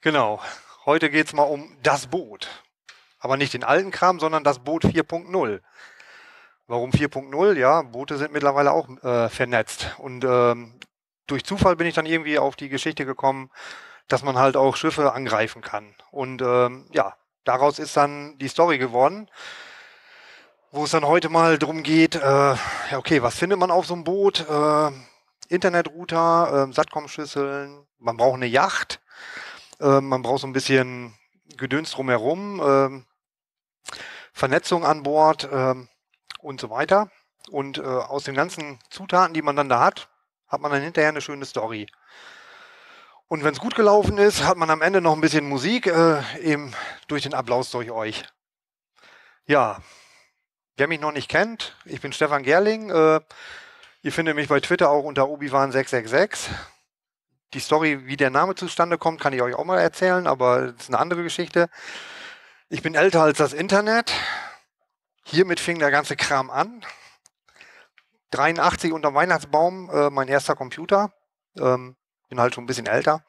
Genau. Heute geht es mal um das Boot. Aber nicht den alten Kram, sondern das Boot 4.0. Warum 4.0? Ja, Boote sind mittlerweile auch vernetzt. Und durch Zufall bin ich dann irgendwie auf die Geschichte gekommen, dass man halt auch Schiffe angreifen kann. Und ja, daraus ist dann die Story geworden, wo es dann heute mal drum geht, ja okay, was findet man auf so einem Boot? Internetrouter, Satcom-Schüsseln, man braucht eine Yacht, man braucht so ein bisschen Gedöns drumherum, Vernetzung an Bord und so weiter. Und aus den ganzen Zutaten, die man dann da hat man dann hinterher eine schöne Story. Und wenn es gut gelaufen ist, hat man am Ende noch ein bisschen Musik, eben durch den Applaus durch euch. Ja, wer mich noch nicht kennt, ich bin Stefan Gerling. Ihr findet mich bei Twitter auch unter obiwan666. Die Story, wie der Name zustande kommt, kann ich euch auch mal erzählen, aber das ist eine andere Geschichte. Ich bin älter als das Internet. Hiermit fing der ganze Kram an. 83 unter Weihnachtsbaum, mein erster Computer. Bin halt schon ein bisschen älter.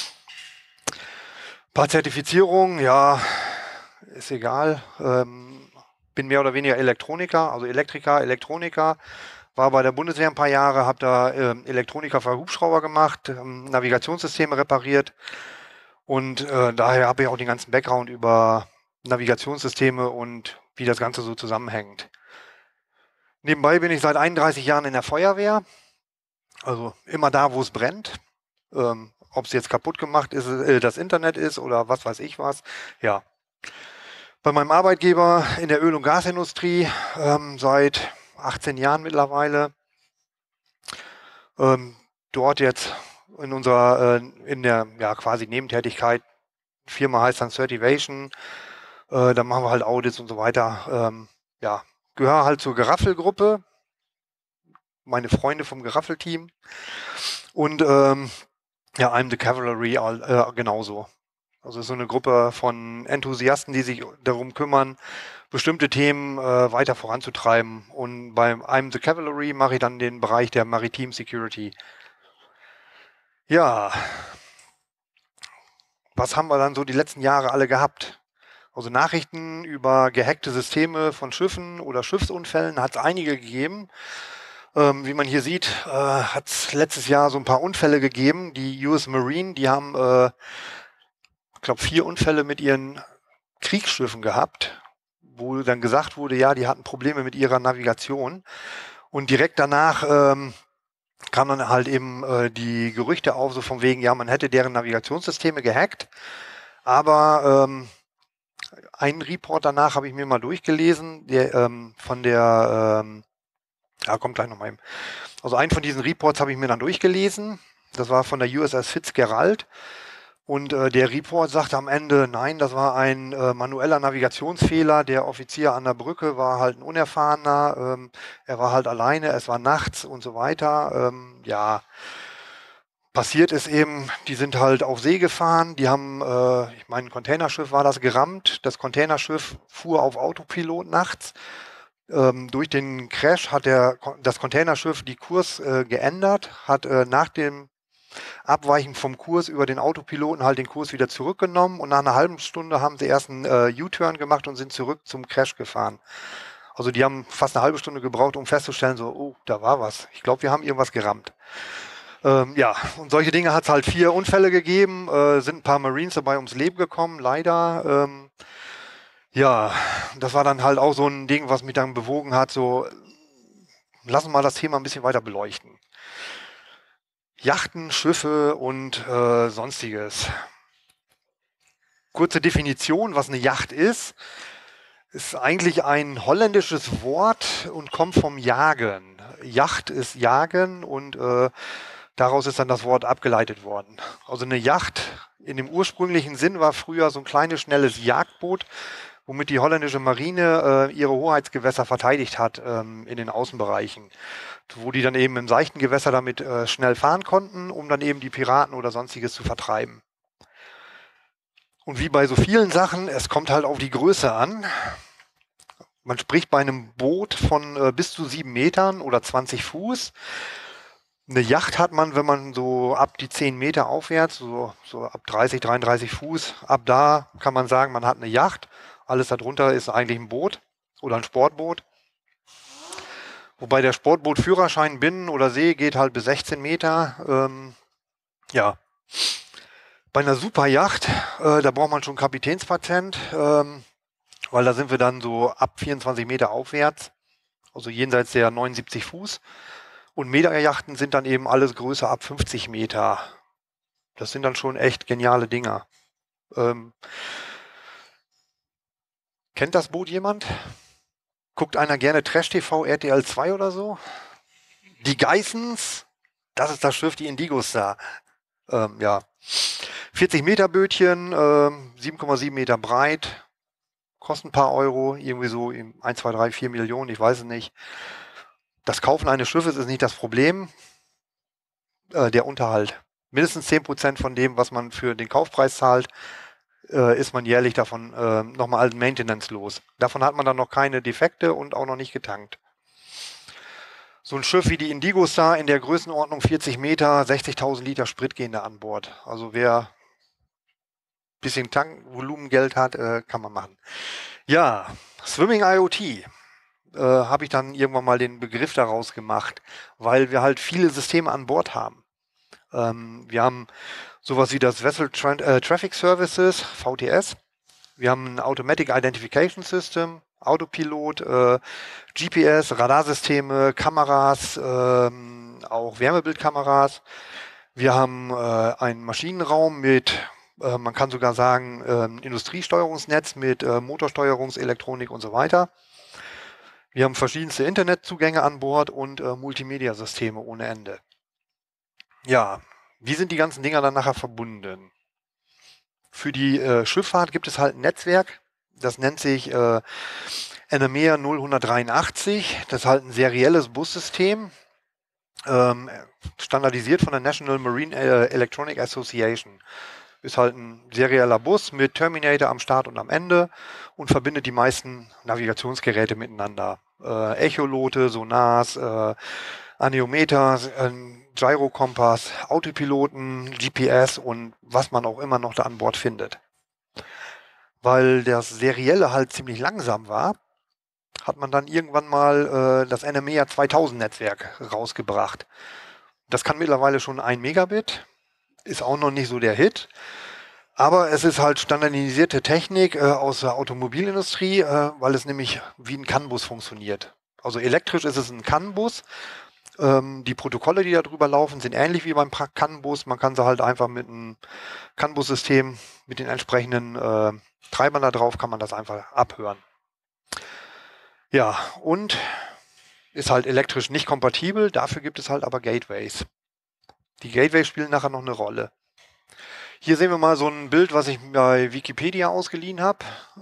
Ein paar Zertifizierungen, ja, ist egal. Bin mehr oder weniger Elektroniker, also Elektriker, Elektroniker. War bei der Bundeswehr ein paar Jahre, habe da Elektroniker für Hubschrauber gemacht, Navigationssysteme repariert. Und daher habe ich auch den ganzen Background über Navigationssysteme und wie das Ganze so zusammenhängt. Nebenbei bin ich seit 31 Jahren in der Feuerwehr, also immer da, wo es brennt. Ob es jetzt kaputt gemacht ist, das Internet ist oder was weiß ich was. Ja. Bei meinem Arbeitgeber in der Öl- und Gasindustrie seit 18 Jahren mittlerweile. Dort jetzt in der ja, quasi Nebentätigkeit, Firma heißt dann Certivation, da machen wir halt Audits und so weiter. Ja, gehöre halt zur Geraffel-Gruppe, meine Freunde vom Geraffel-Team und ja, I'm the Cavalry genauso. Also so eine Gruppe von Enthusiasten, die sich darum kümmern, bestimmte Themen weiter voranzutreiben. Und beim I'm the Cavalry mache ich dann den Bereich der Maritime Security. Ja, was haben wir dann so die letzten Jahre alle gehabt? Also Nachrichten über gehackte Systeme von Schiffen oder Schiffsunfällen hat es einige gegeben. Wie man hier sieht, hat es letztes Jahr so ein paar Unfälle gegeben. Die US Marine, die haben, ich glaube, 4 Unfälle mit ihren Kriegsschiffen gehabt, wo dann gesagt wurde, ja, die hatten Probleme mit ihrer Navigation. Und direkt danach kamen dann halt eben die Gerüchte auf, so von wegen, ja, man hätte deren Navigationssysteme gehackt. Aber einen Report danach habe ich mir mal durchgelesen, der von der, ja, kommt gleich nochmal eben. Also einen von diesen Reports habe ich mir dann durchgelesen. Das war von der USS Fitzgerald. Und der Report sagte am Ende, nein, das war ein manueller Navigationsfehler. Der Offizier an der Brücke war halt ein Unerfahrener. Er war halt alleine, es war nachts und so weiter. Ja, passiert ist eben, die sind halt auf See gefahren. Die haben, ich meine, ein Containerschiff war das gerammt. Das Containerschiff fuhr auf Autopilot nachts. Durch den Crash hat das Containerschiff die Kurs geändert, hat nach dem Abweichen vom Kurs über den Autopiloten halt den Kurs wieder zurückgenommen und nach einer halben Stunde haben sie erst einen U-Turn gemacht und sind zurück zum Crash gefahren. Also die haben fast eine halbe Stunde gebraucht, um festzustellen, so, oh, da war was. Ich glaube, wir haben irgendwas gerammt. Ja, und solche Dinge hat es halt 4 Unfälle gegeben, sind ein paar Marines dabei ums Leben gekommen, leider. Ja, das war dann halt auch so ein Ding, was mich dann bewogen hat, so, lassen wir mal das Thema ein bisschen weiter beleuchten. Yachten, Schiffe und sonstiges. Kurze Definition, was eine Yacht ist eigentlich ein holländisches Wort und kommt vom Jagen. Yacht ist Jagen und daraus ist dann das Wort abgeleitet worden. Also eine Yacht in dem ursprünglichen Sinn war früher so ein kleines, schnelles Jagdboot, womit die holländische Marine ihre Hoheitsgewässer verteidigt hat in den Außenbereichen, wo die dann eben im seichten Gewässer damit schnell fahren konnten, um dann eben die Piraten oder sonstiges zu vertreiben. Und wie bei so vielen Sachen, es kommt halt auf die Größe an. Man spricht bei einem Boot von bis zu 7 Metern oder 20 Fuß. Eine Yacht hat man, wenn man so ab die 10 Meter aufwärts, so ab 30, 33 Fuß, ab da kann man sagen, man hat eine Yacht. Alles darunter ist eigentlich ein Boot oder ein Sportboot. Wobei der Sportbootführerschein Binnen oder See geht halt bis 16 Meter. Ja, bei einer Superjacht, da braucht man schon Kapitänspatent, weil da sind wir dann so ab 24 Meter aufwärts, also jenseits der 79 Fuß. Und Meterjachten sind dann eben alles größer ab 50 Meter. Das sind dann schon echt geniale Dinger. Ähm, kennt das Boot jemand? Guckt einer gerne Trash-TV, RTL 2 oder so? Die Geissens, das ist das Schiff, die Indigos da. Ja, 40 Meter Bötchen, 7,7 Meter breit, kostet ein paar Euro, irgendwie so 1, 2, 3, 4 Millionen, ich weiß es nicht. Das Kaufen eines Schiffes ist nicht das Problem, der Unterhalt. Mindestens 10% von dem, was man für den Kaufpreis zahlt, ist man jährlich davon nochmal als Maintenance los. Davon hat man dann noch keine Defekte und auch noch nicht getankt. So ein Schiff wie die Indigo Star in der Größenordnung 40 Meter, 60.000 Liter Sprit gehen da an Bord. Also wer ein bisschen Tankvolumengeld hat, kann man machen. Ja, Swimming IoT. Habe ich dann irgendwann mal den Begriff daraus gemacht, weil wir halt viele Systeme an Bord haben. Wir haben sowas wie das Vessel Traffic Services, VTS. Wir haben ein Automatic Identification System, Autopilot, GPS, Radarsysteme, Kameras, auch Wärmebildkameras. Wir haben einen Maschinenraum mit, man kann sogar sagen, Industriesteuerungsnetz mit Motorsteuerungselektronik und so weiter. Wir haben verschiedenste Internetzugänge an Bord und Multimedia-Systeme ohne Ende. Ja, wie sind die ganzen Dinger dann nachher verbunden? Für die Schifffahrt gibt es halt ein Netzwerk, das nennt sich NMEA 0183. Das ist halt ein serielles Bussystem, standardisiert von der National Marine Electronic Association. Ist halt ein serieller Bus mit Terminator am Start und am Ende und verbindet die meisten Navigationsgeräte miteinander. Echolote, Sonars, Aneometer, Gyrokompass, Autopiloten, GPS und was man auch immer noch da an Bord findet. Weil das Serielle halt ziemlich langsam war, hat man dann irgendwann mal das NMEA 2000 Netzwerk rausgebracht. Das kann mittlerweile schon 1 Megabit, ist auch noch nicht so der Hit. Aber es ist halt standardisierte Technik aus der Automobilindustrie, weil es nämlich wie ein CAN-Bus funktioniert. Also elektrisch ist es ein CAN-Bus. Die Protokolle, die da drüber laufen, sind ähnlich wie beim CAN-Bus. Man kann sie halt einfach mit einem CAN-Bus-System, mit den entsprechenden Treibern da drauf, kann man das einfach abhören. Ja, und ist halt elektrisch nicht kompatibel. Dafür gibt es halt aber Gateways. Die Gateways spielen nachher noch eine Rolle. Hier sehen wir mal so ein Bild, was ich bei Wikipedia ausgeliehen habe,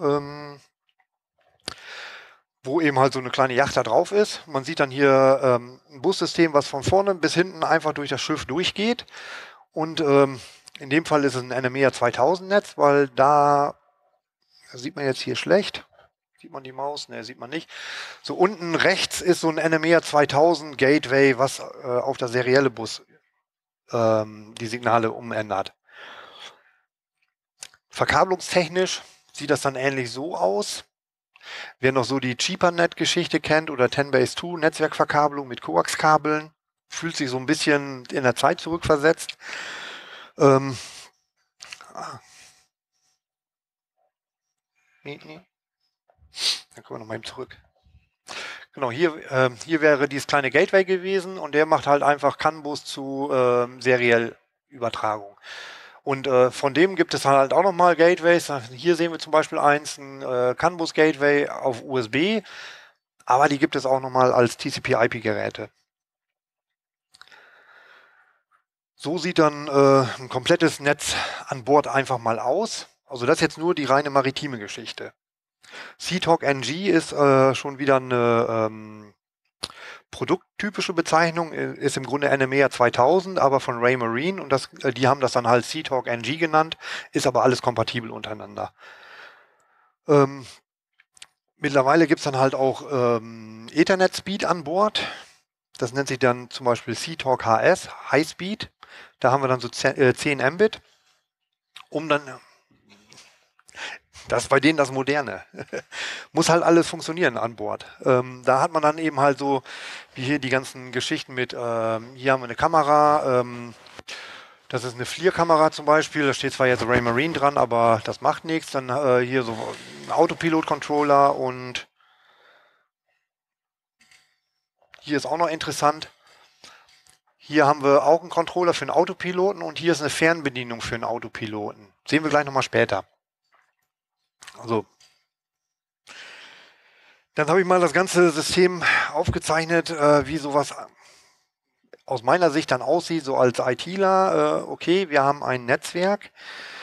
wo eben halt so eine kleine Yacht da drauf ist. Man sieht dann hier ein Bussystem, was von vorne bis hinten einfach durch das Schiff durchgeht. Und in dem Fall ist es ein NMEA 2000 Netz, weil da sieht man jetzt hier schlecht. Sieht man die Maus? Ne, sieht man nicht. So unten rechts ist so ein NMEA 2000 Gateway, was auf das serielle Bus die Signale umändert. Verkabelungstechnisch sieht das dann ähnlich so aus. Wer noch so die CheaperNet-Geschichte kennt oder 10BASE-2 Netzwerkverkabelung mit Koaxkabeln, fühlt sich so ein bisschen in der Zeit zurückversetzt. Dann kommen wir nochmal eben zurück. Genau, hier wäre dieses kleine Gateway gewesen und der macht halt einfach CAN-Bus zu seriell Übertragung. Und von dem gibt es halt auch nochmal Gateways. Hier sehen wir zum Beispiel eins, ein CAN-Bus-Gateway auf USB, aber die gibt es auch nochmal als TCP-IP-Geräte. So sieht dann ein komplettes Netz an Bord einfach mal aus. Also das ist jetzt nur die reine maritime Geschichte. Seatalk NG ist schon wieder eine produkttypische Bezeichnung, ist im Grunde NMEA 2000, aber von Raymarine und die haben das dann halt Seatalk NG genannt, ist aber alles kompatibel untereinander. Mittlerweile gibt es dann halt auch Ethernet-Speed an Bord. Das nennt sich dann zum Beispiel CTalk HS, High Speed. Da haben wir dann so 10 Mbit, um dann, das ist bei denen das Moderne. Muss halt alles funktionieren an Bord. Da hat man dann eben halt so, wie hier die ganzen Geschichten mit, hier haben wir eine Kamera, das ist eine FLIR-Kamera zum Beispiel, da steht zwar jetzt Raymarine dran, aber das macht nichts. Dann hier so ein Autopilot-Controller und hier ist auch noch interessant. Hier haben wir auch einen Controller für einen Autopiloten und hier ist eine Fernbedienung für einen Autopiloten. Sehen wir gleich nochmal später. Also, dann habe ich mal das ganze System aufgezeichnet, wie sowas aus meiner Sicht dann aussieht, so als ITler. Okay, wir haben ein Netzwerk,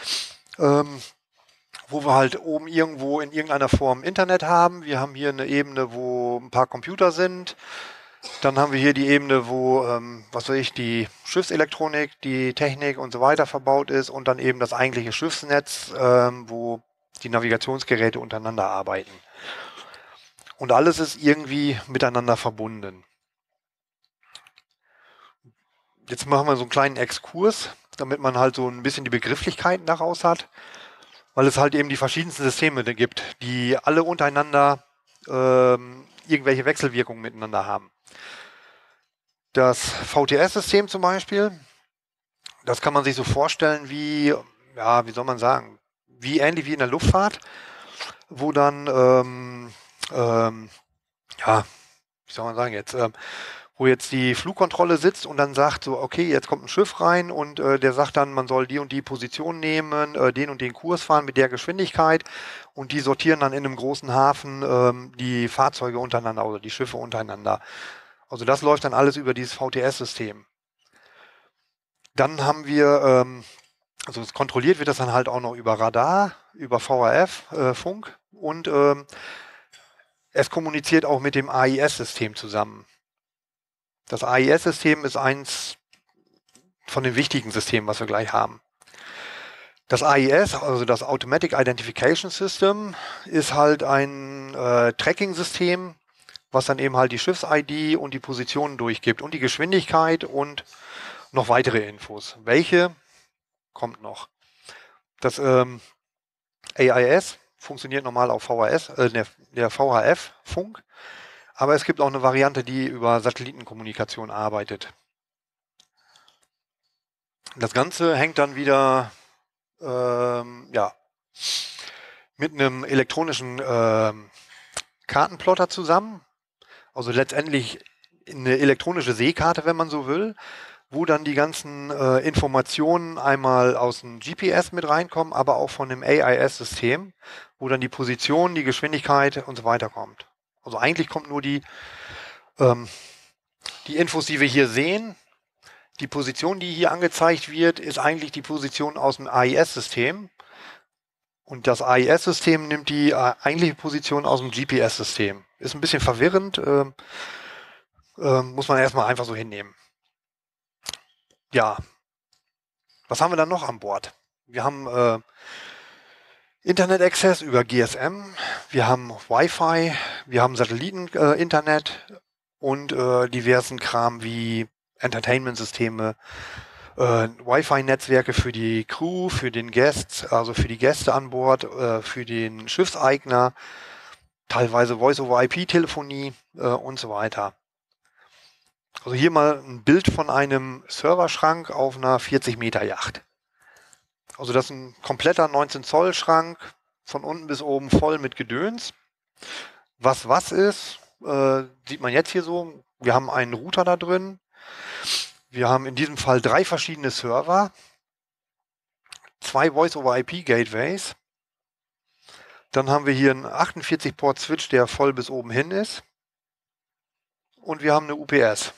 wo wir halt oben irgendwo in irgendeiner Form Internet haben. Wir haben hier eine Ebene, wo ein paar Computer sind. Dann haben wir hier die Ebene, wo, was weiß ich, die Schiffselektronik, die Technik und so weiter verbaut ist und dann eben das eigentliche Schiffsnetz, wo die Navigationsgeräte untereinander arbeiten. Und alles ist irgendwie miteinander verbunden. Jetzt machen wir so einen kleinen Exkurs, damit man halt so ein bisschen die Begrifflichkeiten daraus hat, weil es halt eben die verschiedensten Systeme gibt, die alle untereinander irgendwelche Wechselwirkungen miteinander haben. Das VTS-System zum Beispiel, das kann man sich so vorstellen wie, ja, wie soll man sagen, wie ähnlich wie in der Luftfahrt, wo dann, ja, wie soll man sagen jetzt, wo jetzt die Flugkontrolle sitzt und dann sagt so, okay, jetzt kommt ein Schiff rein und der sagt dann, man soll die und die Position nehmen, den und den Kurs fahren mit der Geschwindigkeit und die sortieren dann in einem großen Hafen die Fahrzeuge untereinander oder die Schiffe untereinander. Also das läuft dann alles über dieses VTS-System. Dann haben wir, also kontrolliert wird das dann halt auch noch über Radar, über VHF, Funk und es kommuniziert auch mit dem AIS-System zusammen. Das AIS-System ist eins von den wichtigen Systemen, was wir gleich haben. Das AIS, also das Automatic Identification System, ist halt ein Tracking-System, was dann eben halt die Schiffs-ID und die Positionen durchgibt und die Geschwindigkeit und noch weitere Infos. Welche kommt noch? Das AIS funktioniert normal auf VHS, der VHF-Funk, aber es gibt auch eine Variante, die über Satellitenkommunikation arbeitet. Das Ganze hängt dann wieder ja, mit einem elektronischen Kartenplotter zusammen. Also letztendlich eine elektronische Seekarte, wenn man so will, wo dann die ganzen Informationen einmal aus dem GPS mit reinkommen, aber auch von dem AIS-System, wo dann die Position, die Geschwindigkeit und so weiter kommt. Also eigentlich kommt nur die Infos, die wir hier sehen. Die Position, die hier angezeigt wird, ist eigentlich die Position aus dem AIS-System. Und das AIS-System nimmt die eigentliche Position aus dem GPS-System. Ist ein bisschen verwirrend, muss man erstmal einfach so hinnehmen. Ja, was haben wir dann noch an Bord? Wir haben Internet-Access über GSM, wir haben Wi-Fi, wir haben Satelliten-Internet und diversen Kram wie Entertainment-Systeme, Wi-Fi-Netzwerke für die Crew, für den Guest, also für die Gäste an Bord, für den Schiffseigner, teilweise Voice-over-IP-Telefonie und so weiter. Also hier mal ein Bild von einem Serverschrank auf einer 40-Meter-Yacht. Also das ist ein kompletter 19-Zoll-Schrank, von unten bis oben voll mit Gedöns. Was ist, sieht man jetzt hier so. Wir haben einen Router da drin. Wir haben in diesem Fall 3 verschiedene Server, 2 Voice-over-IP-Gateways. Dann haben wir hier einen 48-Port-Switch, der voll bis oben hin ist. Und wir haben eine UPS.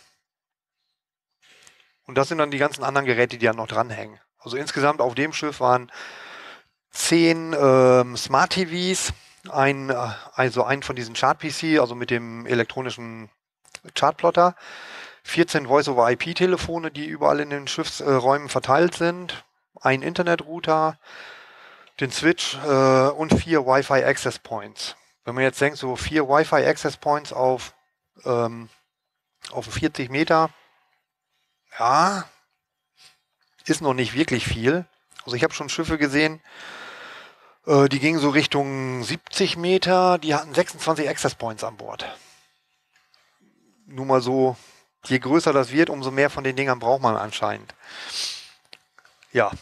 Und das sind dann die ganzen anderen Geräte, die dann noch dranhängen. Also insgesamt auf dem Schiff waren 10 Smart TVs, also ein von diesen Chart-PC, also mit dem elektronischen Chartplotter, 14 Voice-over-IP-Telefone, die überall in den Schiffsräumen verteilt sind, ein Internetrouter, den Switch und 4 Wi-Fi Access Points. Wenn man jetzt denkt, so 4 Wi-Fi Access Points auf auf 40 Meter. Ja, ist noch nicht wirklich viel. Also ich habe schon Schiffe gesehen, die gingen so Richtung 70 Meter, die hatten 26 Access Points an Bord. Nur mal so, je größer das wird, umso mehr von den Dingern braucht man anscheinend. Ja.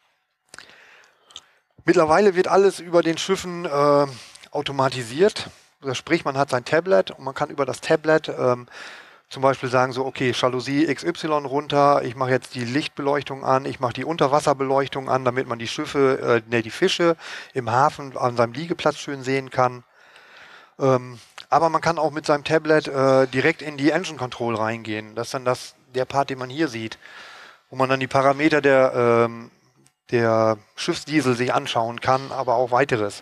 Mittlerweile wird alles über den Schiffen automatisiert. Das sprich, man hat sein Tablet und man kann über das Tablet zum Beispiel sagen so, okay, Jalousie XY runter, ich mache jetzt die Lichtbeleuchtung an, ich mache die Unterwasserbeleuchtung an, damit man die Schiffe, die Fische im Hafen an seinem Liegeplatz schön sehen kann. Aber man kann auch mit seinem Tablet direkt in die Engine Control reingehen. Das ist dann der Part, den man hier sieht, wo man dann die Parameter der Schiffsdiesel sich anschauen kann, aber auch weiteres.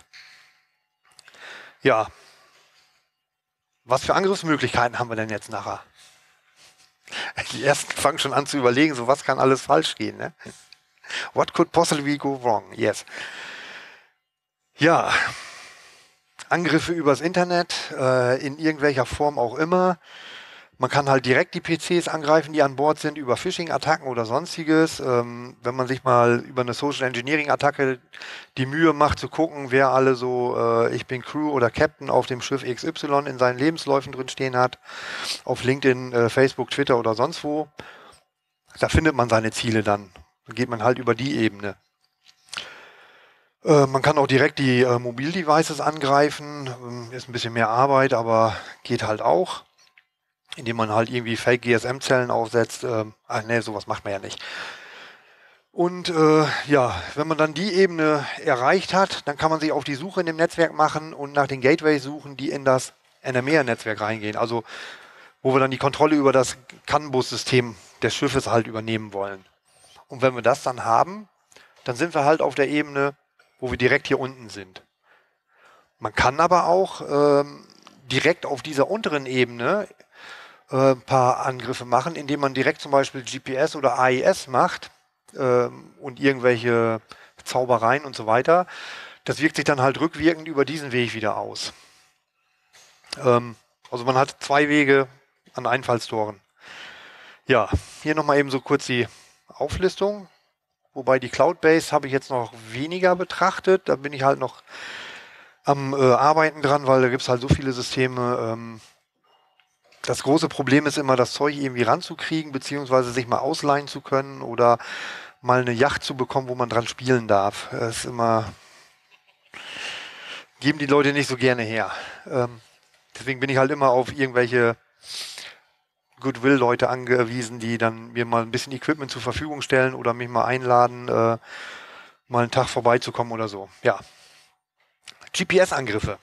Ja, was für Angriffsmöglichkeiten haben wir denn jetzt nachher? Die ersten fangen schon an zu überlegen, so was kann alles falsch gehen, ne? What could possibly go wrong? Yes. Ja, Angriffe übers Internet, in irgendwelcher Form auch immer. Man kann halt direkt die PCs angreifen, die an Bord sind, über Phishing-Attacken oder sonstiges. Wenn man sich mal über eine Social Engineering-Attacke die Mühe macht, zu gucken, wer alle so, ich bin Crew oder Captain auf dem Schiff XY in seinen Lebensläufen drin stehen hat, auf LinkedIn, Facebook, Twitter oder sonst wo, da findet man seine Ziele dann. Da geht man halt über die Ebene. Man kann auch direkt die Mobildevices angreifen. Ist ein bisschen mehr Arbeit, aber geht halt auch. Indem man halt irgendwie Fake GSM-Zellen aufsetzt. Sowas macht man ja nicht. Und ja, wenn man dann die Ebene erreicht hat, dann kann man sich auf die Suche in dem Netzwerk machen und nach den Gateways suchen, die in das NMR-Netzwerk reingehen. Also wo wir dann die Kontrolle über das CAN-Bus-System des Schiffes halt übernehmen wollen. Und wenn wir das dann haben, dann sind wir halt auf der Ebene, wo wir direkt hier unten sind. Man kann aber auch direkt auf dieser unteren Ebene ein paar Angriffe machen, indem man direkt zum Beispiel GPS oder AIS macht und irgendwelche Zaubereien und so weiter. Das wirkt sich dann halt rückwirkend über diesen Weg wieder aus. Also man hat zwei Wege an Einfallstoren. Ja, hier nochmal eben so kurz die Auflistung. Wobei die Cloud-Base habe ich jetzt noch weniger betrachtet. Da bin ich halt noch am Arbeiten dran, weil da gibt es halt so viele Systeme. Das große Problem ist immer, das Zeug irgendwie ranzukriegen, beziehungsweise sich mal ausleihen zu können oder mal eine Yacht zu bekommen, wo man dran spielen darf. Das ist immer, geben die Leute nicht so gerne her. Deswegen bin ich halt immer auf irgendwelche Goodwill-Leute angewiesen, die dann mir mal ein bisschen Equipment zur Verfügung stellen oder mich mal einladen, mal einen Tag vorbeizukommen oder so. Ja. GPS-Angriffe.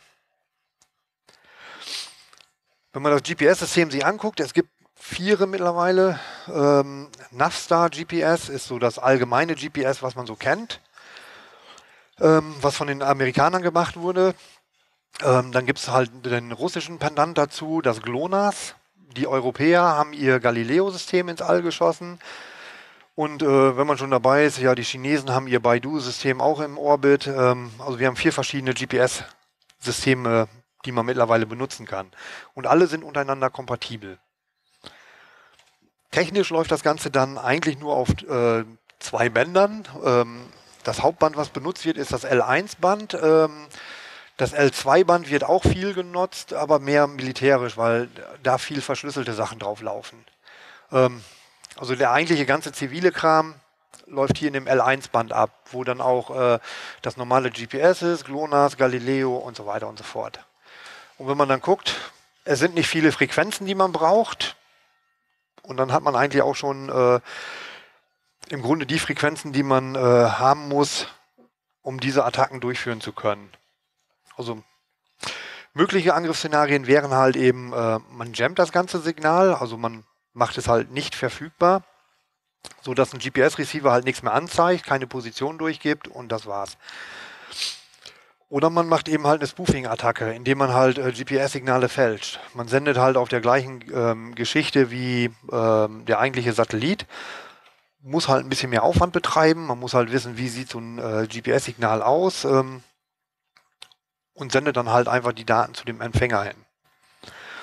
Wenn man das GPS-System sich anguckt, es gibt 4 mittlerweile. Navstar GPS ist so das allgemeine GPS, was man so kennt, was von den Amerikanern gemacht wurde. Dann gibt es halt den russischen Pendant dazu, das GLONASS. Die Europäer haben ihr Galileo-System ins All geschossen. Und wenn man schon dabei ist, ja, die Chinesen haben ihr Baidu-System auch im Orbit. Also wir haben 4 verschiedene GPS-Systeme, die man mittlerweile benutzen kann. Und alle sind untereinander kompatibel. Technisch läuft das Ganze dann eigentlich nur auf 2 Bändern. Das Hauptband, was benutzt wird, ist das L1-Band. Das L2-Band wird auch viel genutzt, aber mehr militärisch, weil da viel verschlüsselte Sachen drauf laufen. Also der eigentliche ganze zivile Kram läuft hier in dem L1-Band ab, wo dann auch das normale GPS ist, GLONASS, Galileo und so weiter und so fort. Und wenn man dann guckt, es sind nicht viele Frequenzen, die man braucht. Und dann hat man eigentlich auch schon im Grunde die Frequenzen, die man haben muss, um diese Attacken durchführen zu können. Also mögliche Angriffsszenarien wären halt eben, man jammt das ganze Signal, also man macht es halt nicht verfügbar, sodass ein GPS-Receiver halt nichts mehr anzeigt, keine Position durchgibt und das war's. Oder man macht eben halt eine Spoofing-Attacke, indem man halt GPS-Signale fälscht. Man sendet halt auf der gleichen Geschichte wie der eigentliche Satellit, muss halt ein bisschen mehr Aufwand betreiben, man muss halt wissen, wie sieht so ein GPS-Signal aus und sendet dann halt einfach die Daten zu dem Empfänger hin.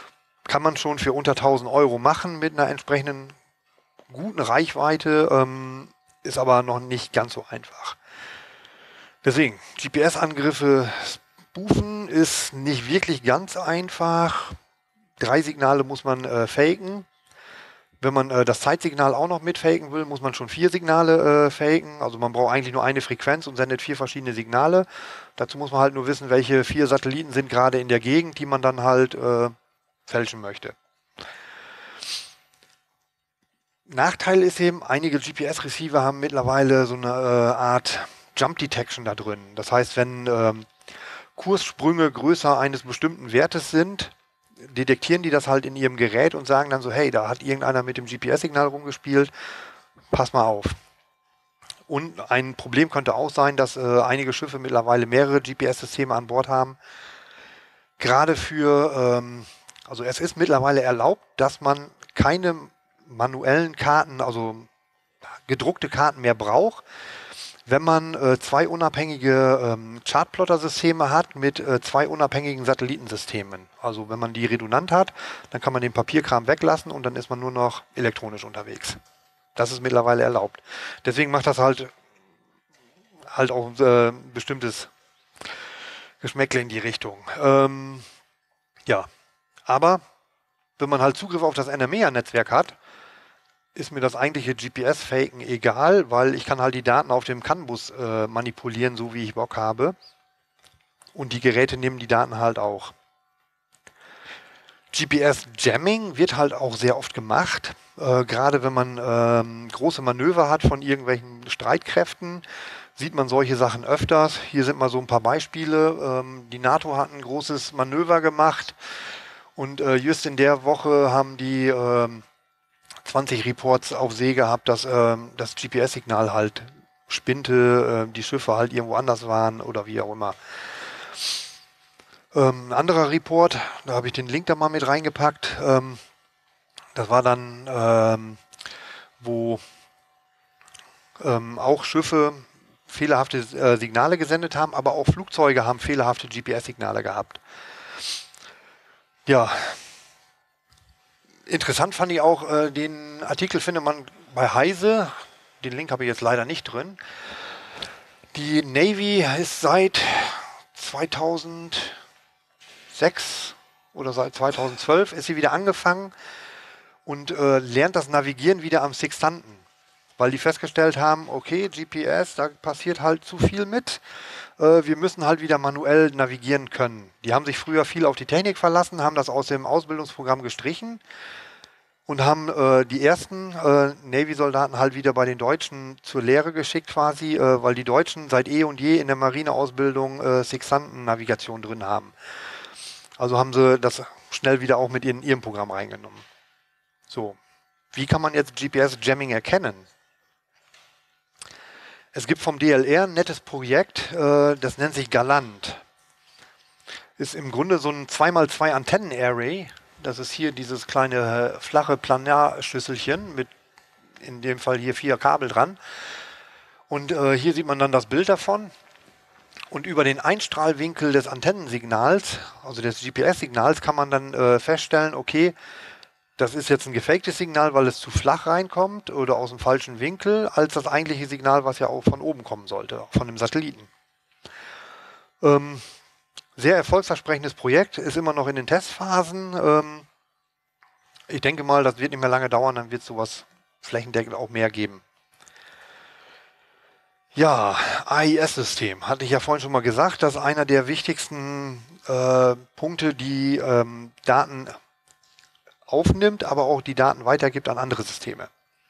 kann man schon für unter 1.000 € machen mit einer entsprechenden guten Reichweite, ist aber noch nicht ganz so einfach. Deswegen, GPS-Angriffe spoofen ist nicht wirklich ganz einfach. 3 Signale muss man faken. Wenn man das Zeitsignal auch noch mitfaken will, muss man schon 4 Signale faken. Also man braucht eigentlich nur eine Frequenz und sendet 4 verschiedene Signale. Dazu muss man halt nur wissen, welche 4 Satelliten sind gerade in der Gegend, die man dann halt fälschen möchte. Nachteil ist eben, einige GPS-Receiver haben mittlerweile so eine Art Jump Detection da drin. Das heißt, wenn Kurssprünge größer eines bestimmten Wertes sind, detektieren die das halt in ihrem Gerät und sagen dann so, hey, da hat irgendeiner mit dem GPS-Signal rumgespielt, pass mal auf. Und ein Problem könnte auch sein, dass einige Schiffe mittlerweile mehrere GPS-Systeme an Bord haben. Gerade also es ist mittlerweile erlaubt, dass man keine manuellen Karten, also gedruckte Karten mehr braucht, wenn man 2 unabhängige Chartplotter-Systeme hat mit 2 unabhängigen Satellitensystemen. Also wenn man die redundant hat, dann kann man den Papierkram weglassen und dann ist man nur noch elektronisch unterwegs. Das ist mittlerweile erlaubt. Deswegen macht das halt auch bestimmtes Geschmäckle in die Richtung. Ja, aber wenn man halt Zugriff auf das NMEA-Netzwerk hat, ist mir das eigentliche GPS-Faken egal, weil ich kann halt die Daten auf dem CAN-Bus manipulieren, so wie ich Bock habe. Und die Geräte nehmen die Daten halt auch. GPS-Jamming wird halt auch sehr oft gemacht, gerade wenn man große Manöver hat von irgendwelchen Streitkräften, sieht man solche Sachen öfters. Hier sind mal so ein paar Beispiele. Die NATO hat ein großes Manöver gemacht und just in der Woche haben die 20 Reports auf See gehabt, dass das GPS-Signal halt spinnte, die Schiffe halt irgendwo anders waren oder wie auch immer. Ein anderer Report, da habe ich den Link da mal mit reingepackt, das war dann, wo auch Schiffe fehlerhafte Signale gesendet haben, aber auch Flugzeuge haben fehlerhafte GPS-Signale gehabt. Ja, interessant fand ich auch, den Artikel findet man bei Heise, den Link habe ich jetzt leider nicht drin. Die Navy ist seit 2006 oder seit 2012 ist sie wieder angefangen und lernt das Navigieren wieder am Sextanten, weil die festgestellt haben, okay, GPS, da passiert halt zu viel mit. Wir müssen halt wieder manuell navigieren können. Die haben sich früher viel auf die Technik verlassen, haben das aus dem Ausbildungsprogramm gestrichen und haben die ersten Navy-Soldaten halt wieder bei den Deutschen zur Lehre geschickt quasi, weil die Deutschen seit eh und je in der Marineausbildung Sextanten-Navigation drin haben. Also haben sie das schnell wieder auch mit in ihrem Programm reingenommen. So, wie kann man jetzt GPS-Jamming erkennen? Es gibt vom DLR ein nettes Projekt, das nennt sich Galant. Ist im Grunde so ein 2x2 Antennen-Array. Das ist hier dieses kleine flache Planarschüsselchen mit in dem Fall hier 4 Kabel dran. Und hier sieht man dann das Bild davon. Und über den Einstrahlwinkel des Antennensignals, also des GPS-Signals, kann man dann feststellen, okay, das ist jetzt ein gefaktes Signal, weil es zu flach reinkommt oder aus dem falschen Winkel, als das eigentliche Signal, was ja auch von oben kommen sollte, von dem Satelliten. Sehr erfolgsversprechendes Projekt, ist immer noch in den Testphasen. Ich denke mal, das wird nicht mehr lange dauern, dann wird es sowas flächendeckend auch mehr geben. Ja, AIS-System, hatte ich ja vorhin schon mal gesagt, das ist einer der wichtigsten Punkte, die Daten aufnimmt, aber auch die Daten weitergibt an andere Systeme.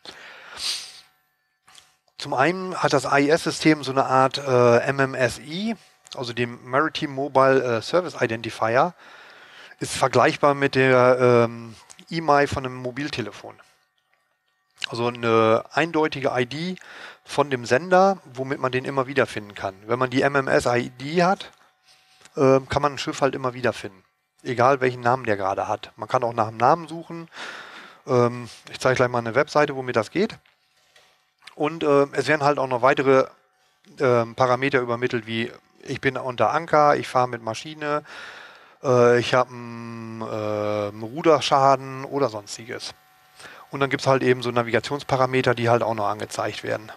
Zum einen hat das AIS-System so eine Art MMSI, also dem Maritime Mobile Service Identifier, ist vergleichbar mit der IMEI von einem Mobiltelefon. Also eine eindeutige ID von dem Sender, womit man den immer wiederfinden kann. Wenn man die MMS-ID hat, kann man ein Schiff halt immer wiederfinden. Egal welchen Namen der gerade hat. Man kann auch nach dem Namen suchen. Ich zeige gleich mal eine Webseite, womit das geht. Und es werden halt auch noch weitere Parameter übermittelt, wie ich bin unter Anker, ich fahre mit Maschine, ich habe einen Ruderschaden oder sonstiges. Und dann gibt es halt eben so Navigationsparameter, die halt auch noch angezeigt werden.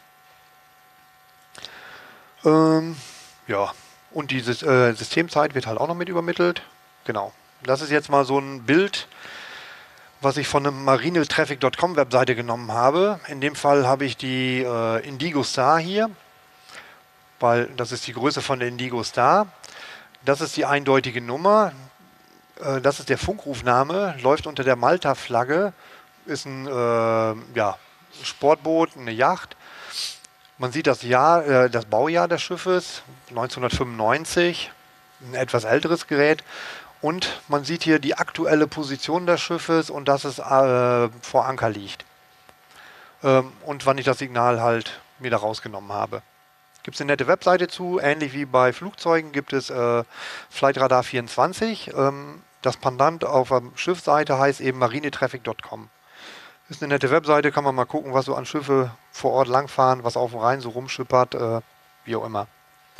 Ja, und die Systemzeit wird halt auch noch mit übermittelt. Genau. Das ist jetzt mal so ein Bild, was ich von einer marinetraffic.com Webseite genommen habe. In dem Fall habe ich die Indigo Star hier, weil das ist die Größe von der Indigo Star. Das ist die eindeutige Nummer. Das ist der Funkrufname, läuft unter der Malta-Flagge, ist ein Sportboot, eine Yacht. Man sieht das Baujahr des Schiffes, 1995, ein etwas älteres Gerät. Und man sieht hier die aktuelle Position des Schiffes und dass es vor Anker liegt. Und wann ich das Signal halt mir da rausgenommen habe. Gibt es eine nette Webseite zu, ähnlich wie bei Flugzeugen gibt es Flightradar 24. Das Pendant auf der Schiffsseite heißt eben marinetraffic.com. Ist eine nette Webseite, kann man mal gucken, was so an Schiffe vor Ort langfahren, was auf dem Rhein so rumschippert, wie auch immer.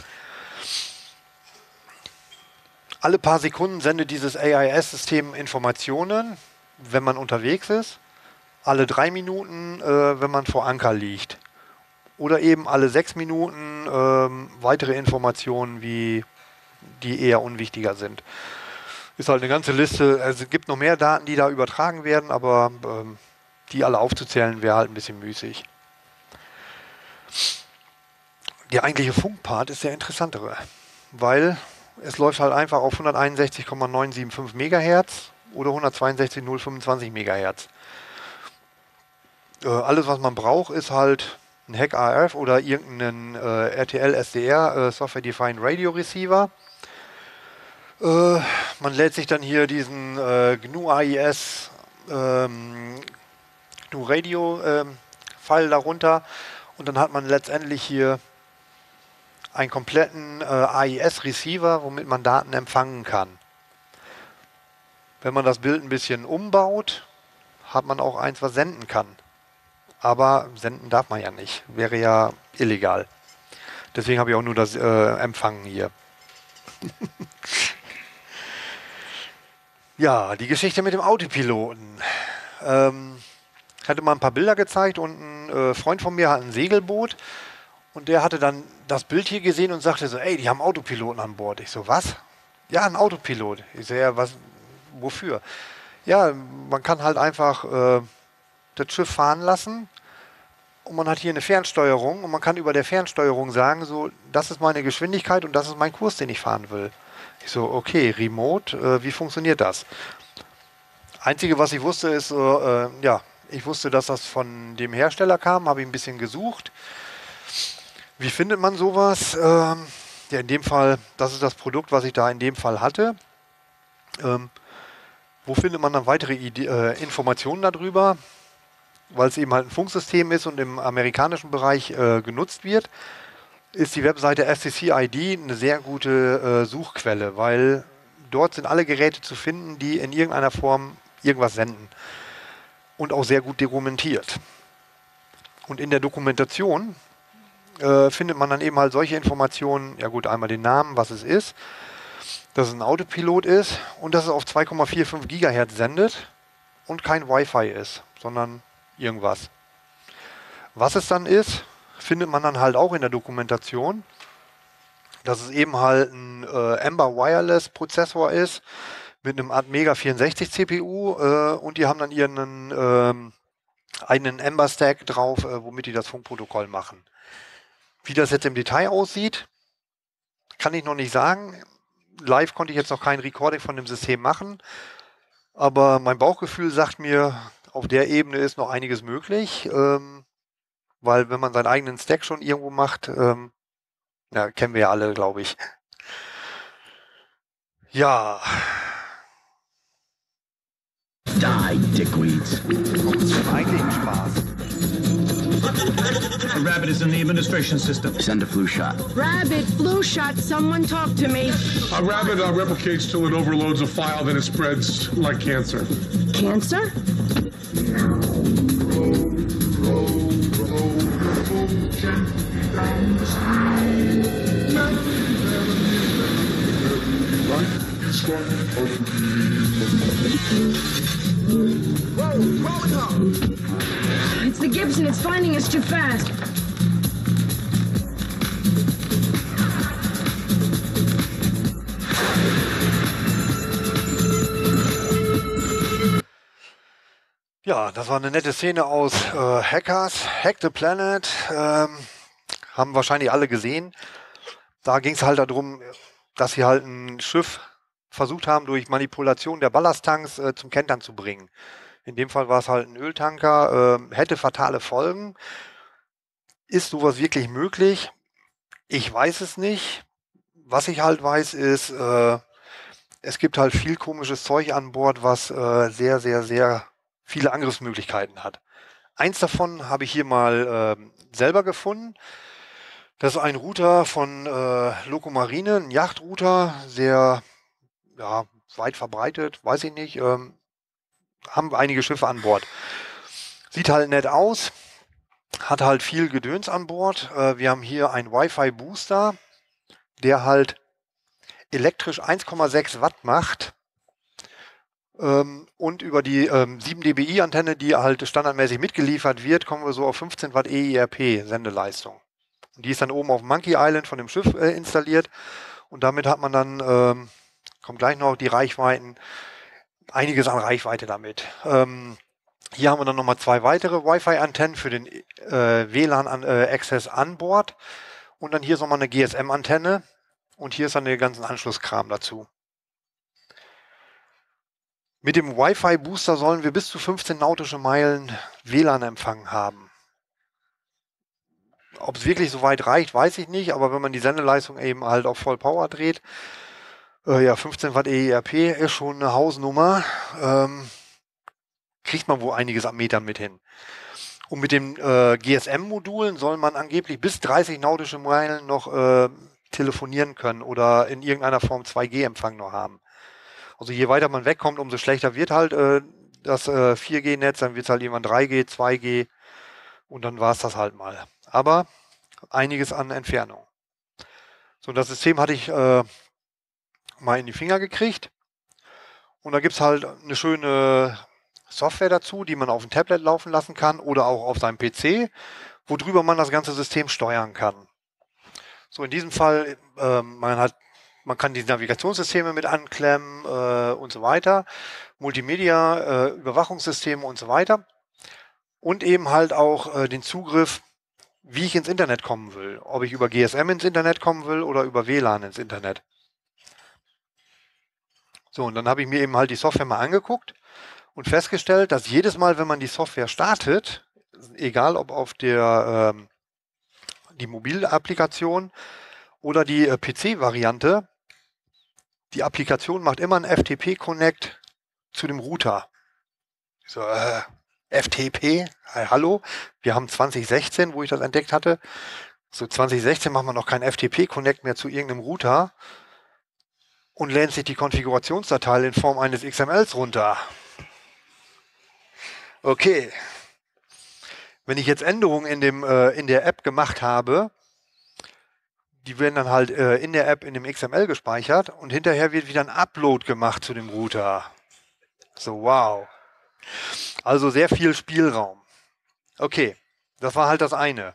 Alle paar Sekunden sendet dieses AIS-System Informationen, wenn man unterwegs ist. Alle 3 Minuten, wenn man vor Anker liegt. Oder eben alle 6 Minuten weitere Informationen, die eher unwichtiger sind. Ist halt eine ganze Liste. Also es gibt noch mehr Daten, die da übertragen werden, aber die alle aufzuzählen wäre halt ein bisschen müßig. Der eigentliche Funkpart ist der interessantere, weil es läuft halt einfach auf 161,975 MHz oder 162,025 MHz. Alles, was man braucht, ist halt ein HEC-ARF oder irgendeinen RTL-SDR Software Defined Radio Receiver. Man lädt sich dann hier diesen GNU AIS GNU Radio File darunter und dann hat man letztendlich hier einen kompletten AIS Receiver, womit man Daten empfangen kann. Wenn man das Bild ein bisschen umbaut, hat man auch eins, was senden kann. Aber senden darf man ja nicht. Wäre ja illegal. Deswegen habe ich auch nur das Empfangen hier. Ja, die Geschichte mit dem Autopiloten. Ich hatte mal ein paar Bilder gezeigt und ein Freund von mir hat ein Segelboot und der hatte dann das Bild hier gesehen und sagte so, ey, die haben Autopiloten an Bord. Ich so, was? Ja, ein Autopilot. Ich so, ja, wofür? Ja, man kann halt einfach das Schiff fahren lassen und man hat hier eine Fernsteuerung und man kann über der Fernsteuerung sagen, so, das ist meine Geschwindigkeit und das ist mein Kurs, den ich fahren will. Ich so, okay, remote, wie funktioniert das? Einzige, was ich wusste, ist, ich wusste, dass das von dem Hersteller kam, habe ich ein bisschen gesucht. Wie findet man sowas? Ja, in dem Fall, das ist das Produkt, was ich da in dem Fall hatte. Wo findet man dann weitere Informationen darüber? Weil es eben halt ein Funksystem ist und im amerikanischen Bereich genutzt wird, ist die Webseite FCC-ID eine sehr gute Suchquelle, weil dort sind alle Geräte zu finden, die in irgendeiner Form irgendwas senden und auch sehr gut dokumentiert. Und in der Dokumentation findet man dann eben halt solche Informationen, ja gut, einmal den Namen, was es ist, dass es ein Autopilot ist und dass es auf 2,45 GHz sendet und kein Wi-Fi ist, sondern irgendwas. Was es dann ist, findet man dann halt auch in der Dokumentation, dass es eben halt ein Ember Wireless Prozessor ist mit einem Atmega 64 CPU und die haben dann ihren eigenen Ember Stack drauf, womit die das Funkprotokoll machen. Wie das jetzt im Detail aussieht, kann ich noch nicht sagen. Live konnte ich jetzt noch kein Recording von dem System machen, aber mein Bauchgefühl sagt mir, auf der Ebene ist noch einiges möglich, weil wenn man seinen eigenen Stack schon irgendwo macht, ja, kennen wir ja alle, glaube ich. Ja. Die, dickweeds. Eigentlich ein Spaß. A rabbit is in the administration system. Send a flu shot. Rabbit, flu shot, someone talk to me. A rabbit replicates till it overloads a file, then it spreads like cancer. Cancer? It's the Gibson. It's finding us too fast. Ja, das war eine nette Szene aus Hackers, Hack the Planet. Haben wahrscheinlich alle gesehen. Da ging es halt darum, dass sie halt ein Schiff versucht haben, durch Manipulation der Ballasttanks zum Kentern zu bringen. In dem Fall war es halt ein Öltanker, hätte fatale Folgen. Ist sowas wirklich möglich? Ich weiß es nicht. Was ich halt weiß, ist, es gibt halt viel komisches Zeug an Bord, was sehr, sehr, sehr viele Angriffsmöglichkeiten hat. Eins davon habe ich hier mal selber gefunden. Das ist ein Router von Locomarine, ein Yachtrouter, sehr weit verbreitet, weiß ich nicht. Haben einige Schiffe an Bord. Sieht halt nett aus, hat halt viel Gedöns an Bord. Wir haben hier einen Wi-Fi-Booster, der halt elektrisch 1,6 Watt macht. Und über die 7 dBi-Antenne, die halt standardmäßig mitgeliefert wird, kommen wir so auf 15 Watt EIRP-Sendeleistung. Die ist dann oben auf Monkey Island von dem Schiff installiert. Und damit hat man dann, kommt gleich noch die Reichweiten, einiges an Reichweite damit. Hier haben wir dann nochmal 2 weitere Wi-Fi-Antennen für den WLAN-Access an Bord. Und dann hier ist nochmal eine GSM-Antenne. Und hier ist dann der ganzen Anschlusskram dazu. Mit dem Wi-Fi-Booster sollen wir bis zu 15 nautische Meilen WLAN-Empfang haben. Ob es wirklich so weit reicht, weiß ich nicht. Aber wenn man die Sendeleistung eben halt auf Vollpower dreht, 15 Watt EIRP ist schon eine Hausnummer. Kriegt man wohl einiges an Metern mit hin. Und mit den GSM-Modulen soll man angeblich bis 30 nautische Meilen noch telefonieren können oder in irgendeiner Form 2G-Empfang noch haben. Also je weiter man wegkommt, umso schlechter wird halt das 4G-Netz, dann wird es halt irgendwann 3G, 2G und dann war es das halt mal. Aber einiges an Entfernung. So, das System hatte ich mal in die Finger gekriegt und da gibt es halt eine schöne Software dazu, die man auf dem Tablet laufen lassen kann oder auch auf seinem PC, worüber man das ganze System steuern kann. So, in diesem Fall, man kann die Navigationssysteme mit anklemmen und so weiter, Multimedia, Überwachungssysteme und so weiter und eben halt auch den Zugriff, wie ich ins Internet kommen will. Ob ich über GSM ins Internet kommen will oder über WLAN ins Internet. So, und dann habe ich mir eben halt die Software mal angeguckt und festgestellt, dass jedes Mal, wenn man die Software startet, egal ob auf der die Mobilapplikation oder die PC-Variante, die Applikation macht immer einen FTP-Connect zu dem Router. So, FTP? Hallo? Wir haben 2016, wo ich das entdeckt hatte. So 2016 macht man noch keinen FTP-Connect mehr zu irgendeinem Router und lädt sich die Konfigurationsdatei in Form eines XMLs runter. Okay. Wenn ich jetzt Änderungen in der App gemacht habe, die werden dann halt in der App in dem XML gespeichert und hinterher wird wieder ein Upload gemacht zu dem Router. So, wow. Also sehr viel Spielraum. Okay, das war halt das eine.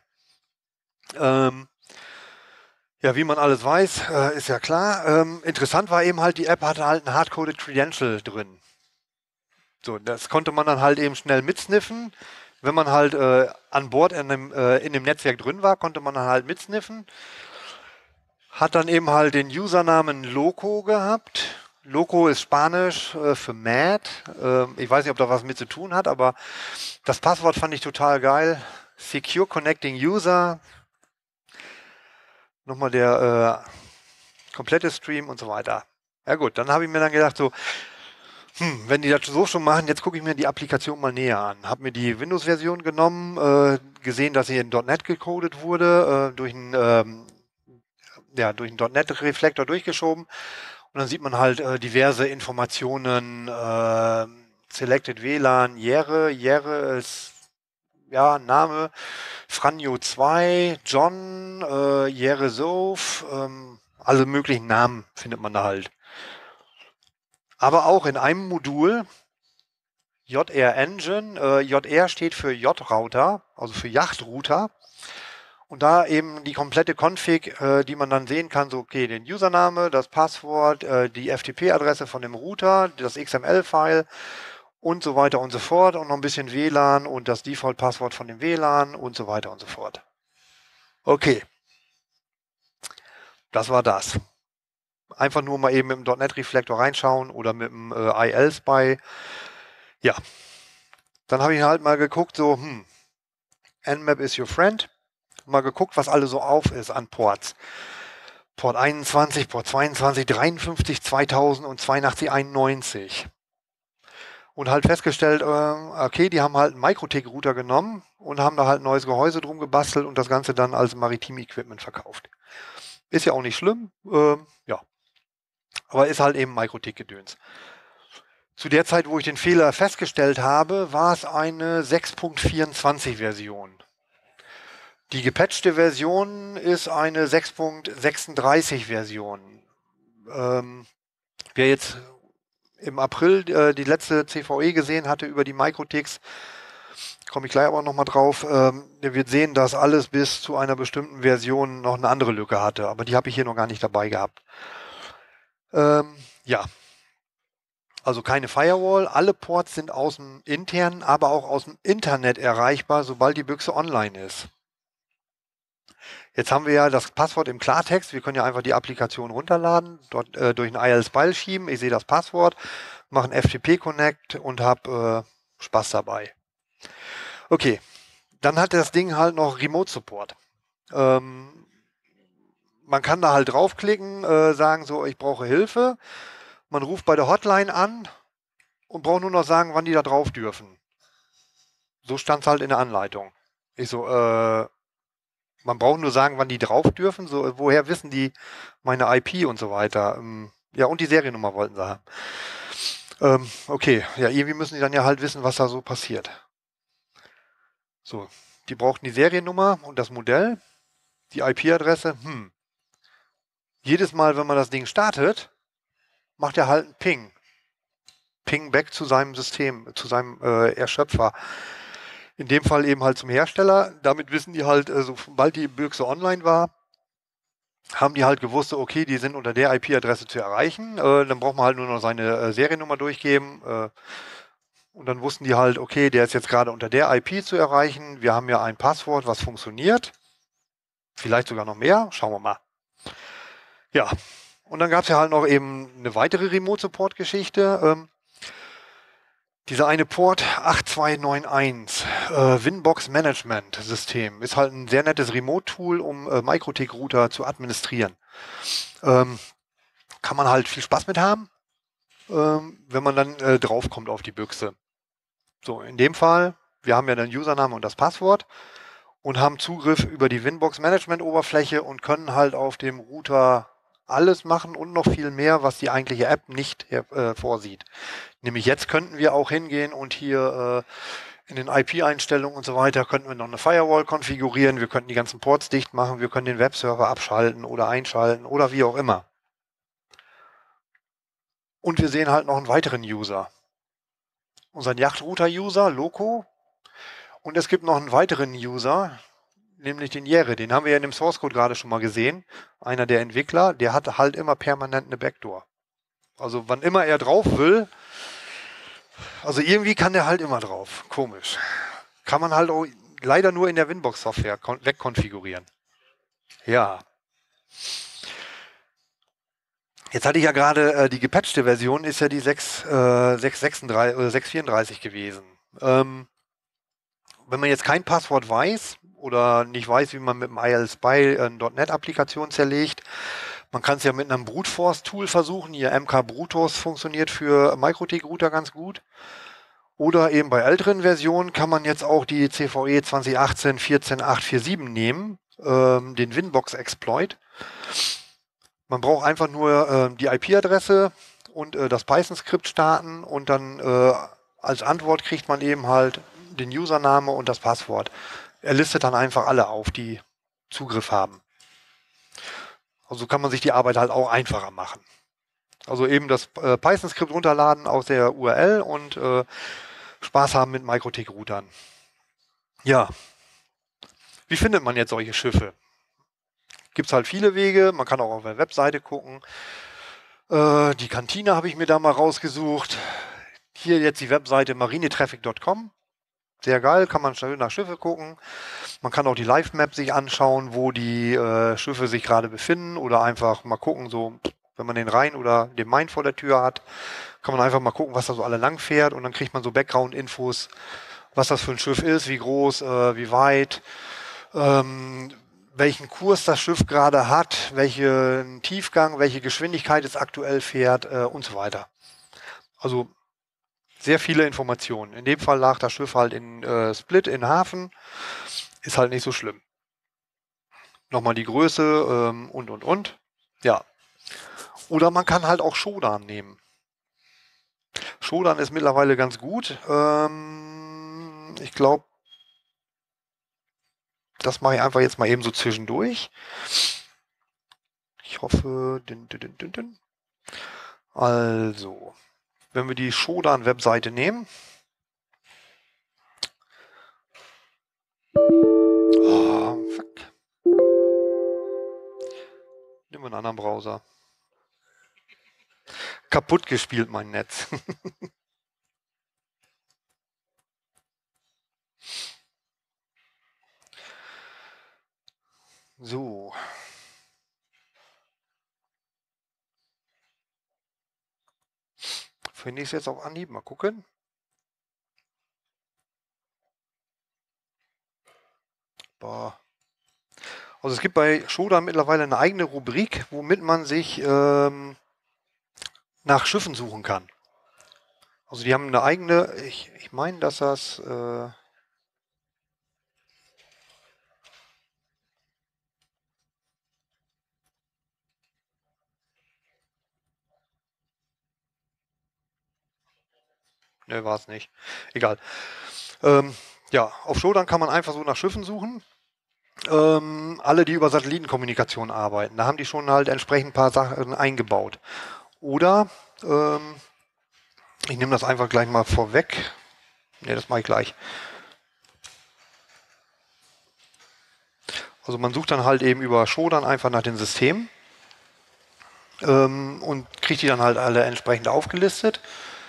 Wie man alles weiß, ist ja klar. Interessant war eben halt, die App hatte halt ein Hardcoded Credential drin. So, das konnte man dann halt eben schnell mitsniffen. Wenn man halt an Bord in dem Netzwerk drin war, konnte man dann halt mitsniffen. Hat dann eben halt den Usernamen Loco gehabt. Loco ist Spanisch für Mad. Ich weiß nicht, ob da was mit zu tun hat, aber das Passwort fand ich total geil. Secure Connecting User. Nochmal der komplette Stream und so weiter. Ja gut, dann habe ich mir dann gedacht so, wenn die das so schon machen, jetzt gucke ich mir die Applikation mal näher an. Habe mir die Windows-Version genommen, gesehen, dass sie in .NET gecodet wurde, durch einen .NET-Reflektor durchgeschoben. Und dann sieht man halt diverse Informationen, Selected WLAN, Jere ist Name, Franjo 2, John, Jere Sof, alle möglichen Namen findet man da halt. aber auch in einem Modul JR Engine. JR steht für J-Router, also für Yachtrouter. Und da eben die komplette Config, die man dann sehen kann, so okay, den Username, das Passwort, die FTP-Adresse von dem Router, das XML-File und so weiter und so fort und noch ein bisschen WLAN und das Default-Passwort von dem WLAN und so weiter und so fort. Okay, das war das. Einfach nur mal eben mit dem .NET Reflector reinschauen oder mit dem IL-Spy. Ja, dann habe ich halt mal geguckt, so, Nmap is your friend. Mal geguckt, was alle so auf ist an Ports. Port 21, Port 22, 53, 2000 und 8291. Und halt festgestellt, okay, die haben halt einen MikroTik-Router genommen und haben da halt ein neues Gehäuse drum gebastelt und das Ganze dann als Maritim-Equipment verkauft. Ist ja auch nicht schlimm, ja. Aber ist halt eben MikroTik-Gedöns. Zu der Zeit, wo ich den Fehler festgestellt habe, war es eine 6.24-Version. Die gepatchte Version ist eine 6.36-Version. Wer jetzt im April die letzte CVE gesehen hatte über die MikroTiks, komme ich gleich aber nochmal drauf, der wird sehen, dass alles bis zu einer bestimmten Version noch eine andere Lücke hatte. Aber die habe ich hier noch gar nicht dabei gehabt. Ja, also keine Firewall. Alle Ports sind aus dem internen, aber auch aus dem Internet erreichbar, sobald die Büchse online ist. Jetzt haben wir ja das Passwort im Klartext. Wir können ja einfach die Applikation runterladen, dort durch einen IL-Spy schieben. Ich sehe das Passwort, mache einen FTP-Connect und habe Spaß dabei. Okay, dann hat das Ding halt noch Remote-Support. Man kann da halt draufklicken, sagen so, ich brauche Hilfe. Man ruft bei der Hotline an und braucht nur noch sagen, wann die da drauf dürfen. So stand es halt in der Anleitung. Ich so, man braucht nur sagen, wann die drauf dürfen. So, woher wissen die meine IP und so weiter? Ja, und die Seriennummer wollten sie haben. Okay, ja, irgendwie müssen die dann ja halt wissen, was da so passiert. So, die brauchten die Seriennummer und das Modell, die IP-Adresse. Jedes Mal, wenn man das Ding startet, macht er halt einen Ping. Ping back zu seinem System, zu seinem Erschöpfer. In dem Fall eben halt zum Hersteller. Damit wissen die halt, sobald die Büchse online war, haben die halt gewusst, okay, die sind unter der IP-Adresse zu erreichen. Dann braucht man halt nur noch seine Seriennummer durchgeben. Und dann wussten die halt, okay, der ist jetzt gerade unter der IP zu erreichen. Wir haben ja ein Passwort, was funktioniert. Vielleicht sogar noch mehr. Schauen wir mal. Ja, und dann gab es ja halt noch eben eine weitere Remote-Support-Geschichte. Dieser eine Port 8291, Winbox Management System, ist halt ein sehr nettes Remote-Tool, um MikroTik-Router zu administrieren. Kann man halt viel Spaß mit haben, wenn man dann draufkommt auf die Büchse. So, in dem Fall, wir haben ja den Username und das Passwort und haben Zugriff über die Winbox Management Oberfläche und können halt auf dem Router alles machen und noch viel mehr, was die eigentliche App nicht vorsieht. Nämlich jetzt könnten wir auch hingehen und hier in den IP-Einstellungen und so weiter könnten wir noch eine Firewall konfigurieren, wir könnten die ganzen Ports dicht machen, wir können den Webserver abschalten oder einschalten oder wie auch immer. Und wir sehen halt noch einen weiteren User. Unseren Yachtrouter-User, Loco. Und es gibt noch einen weiteren User, nämlich den Jere. Den haben wir ja in dem Source-Code gerade schon mal gesehen. Einer der Entwickler, der hat halt immer permanent eine Backdoor. Also wann immer er drauf will, also irgendwie kann der halt immer drauf. Komisch. Kann man halt auch leider nur in der Winbox-Software wegkonfigurieren. Ja. Jetzt hatte ich ja gerade, die gepatchte Version ist ja die 6.36 oder 6.34 gewesen. Wenn man jetzt kein Passwort weiß oder nicht weiß, wie man mit dem IL-Spy eine .NET-Applikation zerlegt, man kann es ja mit einem Brute Force-Tool versuchen. Hier MK Brutus funktioniert für MikroTik-Router ganz gut. Oder eben bei älteren Versionen kann man jetzt auch die CVE 2018 14847 nehmen, den Winbox-Exploit. Man braucht einfach nur die IP-Adresse und das Python-Skript starten und dann als Antwort kriegt man eben halt den Username und das Passwort. Er listet dann einfach alle auf, die Zugriff haben. Also kann man sich die Arbeit halt auch einfacher machen. Also eben das Python-Skript runterladen aus der URL und Spaß haben mit MikroTik-Routern. Ja, wie findet man jetzt solche Schiffe? Gibt es halt viele Wege, man kann auch auf der Webseite gucken. Die Kantine habe ich mir da mal rausgesucht. Hier jetzt die Webseite marinetraffic.com. Sehr geil, kann man schnell nach Schiffe gucken. Man kann auch die Live-Map sich anschauen, wo die Schiffe sich gerade befinden oder einfach mal gucken, so wenn man den Rhein oder den Main vor der Tür hat, kann man einfach mal gucken, was da so alle lang fährt und dann kriegt man so Background-Infos, was das für ein Schiff ist, wie groß, wie weit, welchen Kurs das Schiff gerade hat, welchen Tiefgang, welche Geschwindigkeit es aktuell fährt und so weiter. Also sehr viele Informationen. In dem Fall lag das Schiff halt in Split, in Hafen. Ist halt nicht so schlimm. Nochmal die Größe und. Ja. Oder man kann halt auch Shodan nehmen. Shodan ist mittlerweile ganz gut. Ich glaube, das mache ich einfach jetzt mal eben so zwischendurch. Ich hoffe... Also, wenn wir die Shodan-Webseite nehmen. Oh, fuck. Nehmen wir einen anderen Browser. Kaputt gespielt, mein Netz. So. Finde ich es jetzt auf Anhieb. Mal gucken. Boah. Also es gibt bei Shodan mittlerweile eine eigene Rubrik, womit man sich nach Schiffen suchen kann. Also die haben eine eigene, ich meine, dass das... Ne, war es nicht. Egal. Ja, auf Shodan kann man einfach so nach Schiffen suchen. Alle, die über Satellitenkommunikation arbeiten, da haben die schon halt entsprechend ein paar Sachen eingebaut. Oder, ich nehme das einfach gleich mal vorweg. Ne, das mache ich gleich. Also man sucht dann halt eben über Shodan einfach nach den Systemen und kriegt die dann halt alle entsprechend aufgelistet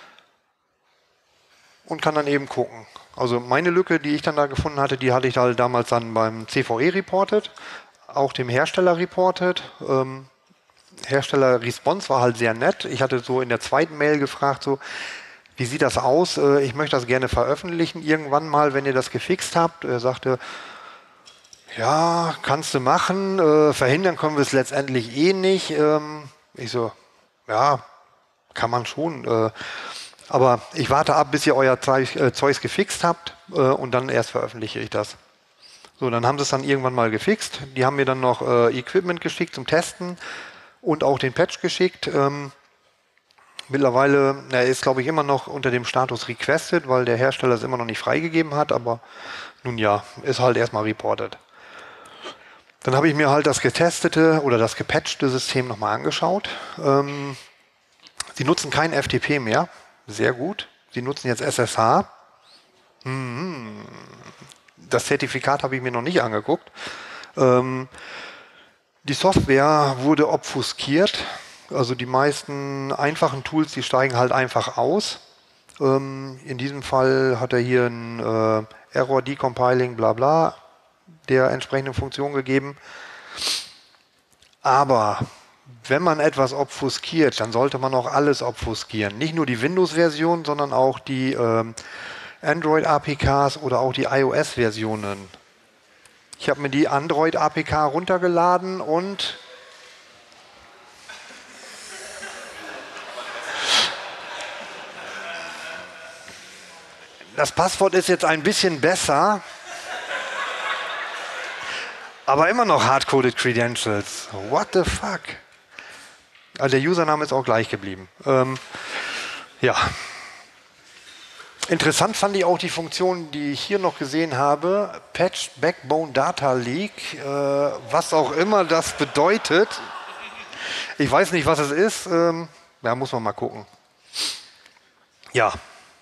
und kann dann eben gucken. Also meine Lücke, die ich dann da gefunden hatte, die hatte ich halt damals dann beim CVE reportet, auch dem Hersteller reportet. Hersteller-Response war halt sehr nett. Ich hatte so in der zweiten Mail gefragt, so, wie sieht das aus? Ich möchte das gerne veröffentlichen irgendwann mal, wenn ihr das gefixt habt. Er sagte, ja, kannst du machen. Verhindern können wir es letztendlich eh nicht. Ich so, ja, kann man schon. Aber ich warte ab, bis ihr euer Zeugs gefixt habt und dann erst veröffentliche ich das. So, dann haben sie es dann irgendwann mal gefixt. Die haben mir dann noch Equipment geschickt zum Testen und auch den Patch geschickt. Mittlerweile, er ist glaube ich immer noch unter dem Status requested, weil der Hersteller es immer noch nicht freigegeben hat, aber nun ja, ist halt erstmal reported. Dann habe ich mir halt das getestete oder das gepatchte System nochmal angeschaut. Sie nutzen kein FTP mehr. Sehr gut. Sie nutzen jetzt SSH. Das Zertifikat habe ich mir noch nicht angeguckt. Die Software wurde obfuskiert. Also die meisten einfachen Tools, die steigen halt einfach aus. In diesem Fall hat er hier ein Error Decompiling, bla bla, der entsprechenden Funktion gegeben. Aber wenn man etwas obfuskiert, dann sollte man auch alles obfuskieren. Nicht nur die Windows-Version, sondern auch die Android-APKs oder auch die iOS-Versionen. Ich habe mir die Android-APK runtergeladen und das Passwort ist jetzt ein bisschen besser, aber immer noch hardcoded Credentials. What the fuck? Also der Username ist auch gleich geblieben. Ja. Interessant fand ich auch die Funktion, die ich hier noch gesehen habe. Patched Backbone Data Leak. Was auch immer das bedeutet. Ich weiß nicht, was es ist. Ja, muss man mal gucken. Ja.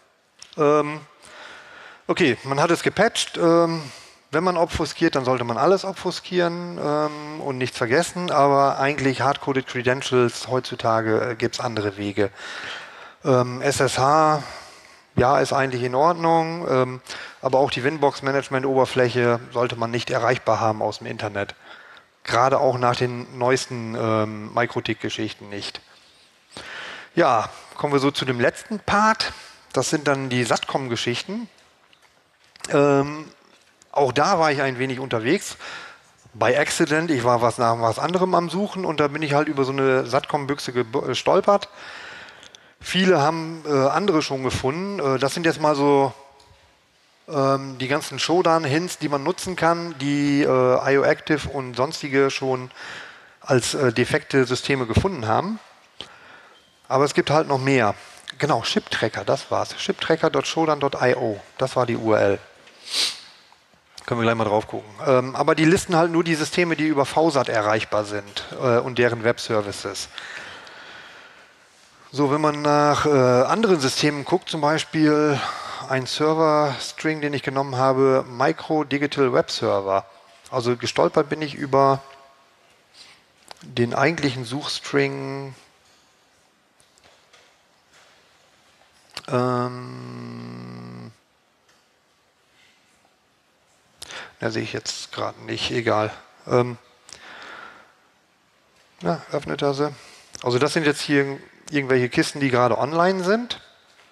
Okay, man hat es gepatcht. Wenn man obfuskiert, dann sollte man alles obfuskieren und nichts vergessen. Aber eigentlich Hardcoded Credentials, heutzutage gibt es andere Wege. SSH, ja, ist eigentlich in Ordnung. Aber auch die Winbox-Management-Oberfläche sollte man nicht erreichbar haben aus dem Internet. Gerade auch nach den neuesten Microtik-Geschichten nicht. Ja, kommen wir so zu dem letzten Part. Das sind dann die Satcom-Geschichten. Auch da war ich ein wenig unterwegs. By accident, ich war nach was anderem am Suchen und da bin ich halt über so eine Satcom-Büchse gestolpert. Viele haben andere schon gefunden. Das sind jetzt mal so die ganzen Shodan-Hints, die man nutzen kann, die IOActive und sonstige schon als defekte Systeme gefunden haben. Aber es gibt halt noch mehr. Genau, ShipTracker, das war's. shiptracker.shodan.io, das war die URL. Können wir gleich mal drauf gucken. Aber die listen halt nur die Systeme, die über VSAT erreichbar sind und deren Web-Services. So, wenn man nach anderen Systemen guckt, zum Beispiel ein Server-String, den ich genommen habe, Micro Digital Web Server. Also gestolpert bin ich über den eigentlichen Suchstring. Da sehe ich jetzt gerade nicht, egal. Ja, öffnet er sie. Also das sind jetzt hier irgendwelche Kisten, die gerade online sind.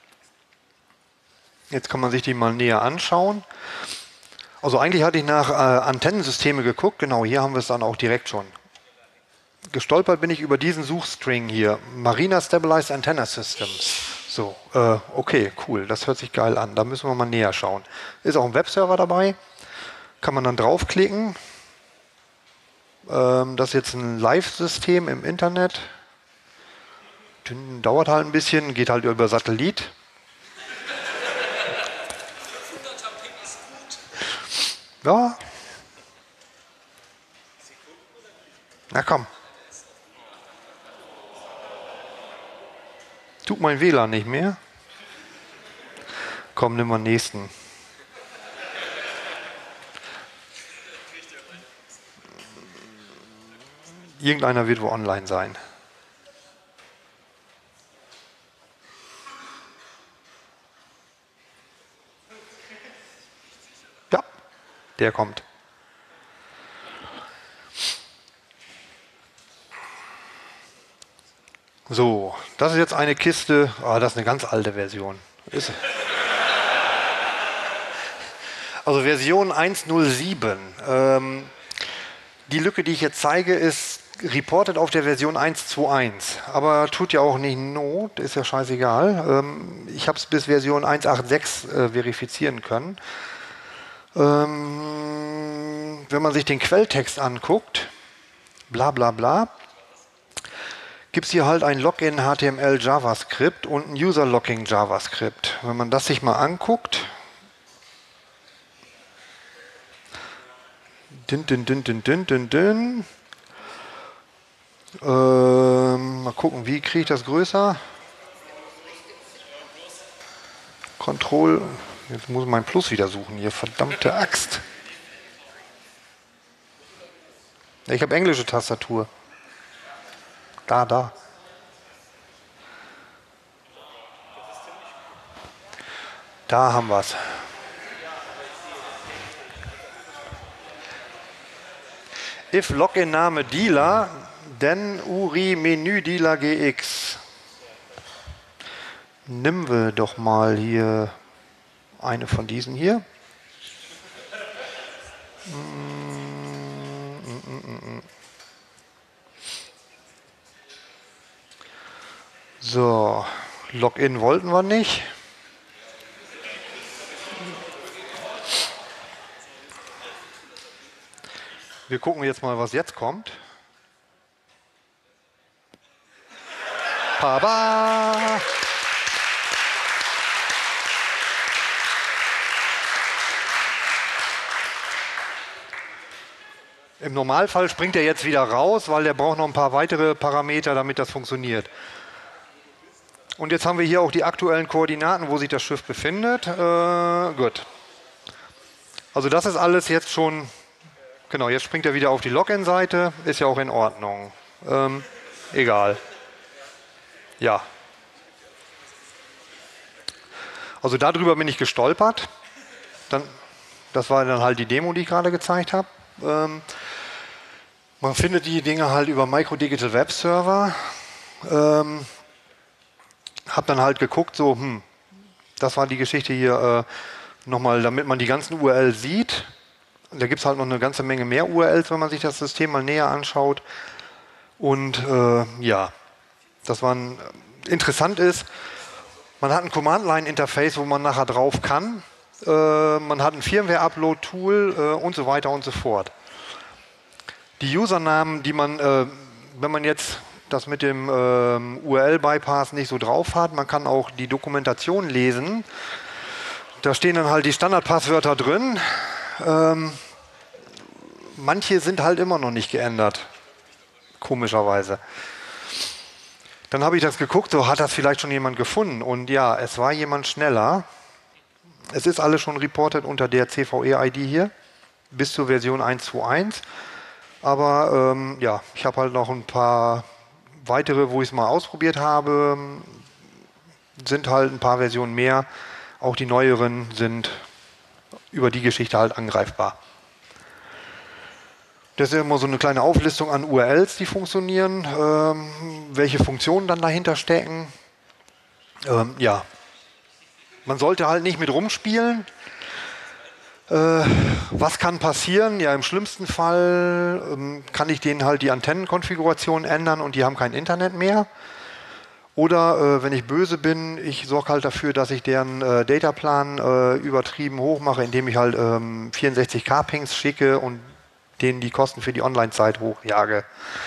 Jetzt kann man sich die mal näher anschauen. Also eigentlich hatte ich nach Antennensysteme geguckt. Genau, hier haben wir es dann auch direkt schon. Gestolpert bin ich über diesen Suchstring hier. Marina Stabilized Antenna Systems. So, okay, cool. Das hört sich geil an. Da müssen wir mal näher schauen. Ist auch ein Webserver dabei. Kann man dann draufklicken. Das ist jetzt ein Live-System im Internet. Dauert halt ein bisschen, geht halt über Satellit. Ja. Na komm. Tut mein WLAN nicht mehr. Komm, nimm mal den nächsten. Irgendeiner wird wohl online sein. Ja, der kommt. So, das ist jetzt eine Kiste. Das ist eine ganz alte Version. Also Version 1.07. Die Lücke, die ich jetzt zeige, ist reported auf der Version 1.2.1. Aber tut ja auch nicht Not, ist ja scheißegal. Ich habe es bis Version 1.8.6 verifizieren können. Wenn man sich den Quelltext anguckt, bla bla bla, gibt es hier halt ein Login HTML JavaScript und ein User Logging JavaScript. Wenn man das sich mal anguckt, mal gucken, wie kriege ich das größer? Control, jetzt muss ich mein Plus wieder suchen hier, verdammte Axt. Ich habe englische Tastatur. Da. Da haben wir es. If Login Name Dealer, then URI Menü Dealer GX. Nehmen wir doch mal hier eine von diesen hier. So, Login wollten wir nicht. Wir gucken jetzt mal, was jetzt kommt. Baba! Im Normalfall springt er jetzt wieder raus, weil der braucht noch ein paar weitere Parameter, damit das funktioniert. Und jetzt haben wir hier auch die aktuellen Koordinaten, wo sich das Schiff befindet. Gut. Also das ist alles jetzt schon, genau, jetzt springt er wieder auf die Login-Seite, ist ja auch in Ordnung. Egal. Ja. Also darüber bin ich gestolpert. Das war dann halt die Demo, die ich gerade gezeigt habe. Man findet die Dinge halt über Micro-Digital Web Server. Hab dann halt geguckt, so, das war die Geschichte hier nochmal, damit man die ganzen URLs sieht. Da gibt es halt noch eine ganze Menge mehr URLs, wenn man sich das System mal näher anschaut. Und ja, das war interessant ist, man hat ein Command-Line-Interface, wo man nachher drauf kann. Man hat ein Firmware-Upload-Tool und so weiter und so fort. Die Usernamen, die man, wenn man jetzt das mit dem URL-Bypass nicht so drauf hat, man kann auch die Dokumentation lesen. Da stehen dann halt die Standardpasswörter drin. Manche sind halt immer noch nicht geändert, komischerweise. Dann habe ich das geguckt, so hat das vielleicht schon jemand gefunden. Und ja, es war jemand schneller. Es ist alles schon reported unter der CVE-ID hier, bis zur Version 1.2.1. Aber ja, ich habe halt noch ein paar weitere, wo ich es mal ausprobiert habe. Sind halt ein paar Versionen mehr. Auch die neueren sind über die Geschichte halt angreifbar. Das ist immer so eine kleine Auflistung an URLs, die funktionieren, welche Funktionen dann dahinter stecken. Ja, man sollte halt nicht mit rumspielen. Was kann passieren? Ja, im schlimmsten Fall kann ich denen halt die Antennenkonfiguration ändern und die haben kein Internet mehr. Oder wenn ich böse bin, ich sorge halt dafür, dass ich deren Dataplan übertrieben hoch mache, indem ich halt 64K-Pings schicke und denen die Kosten für die Online-Zeit hochjage.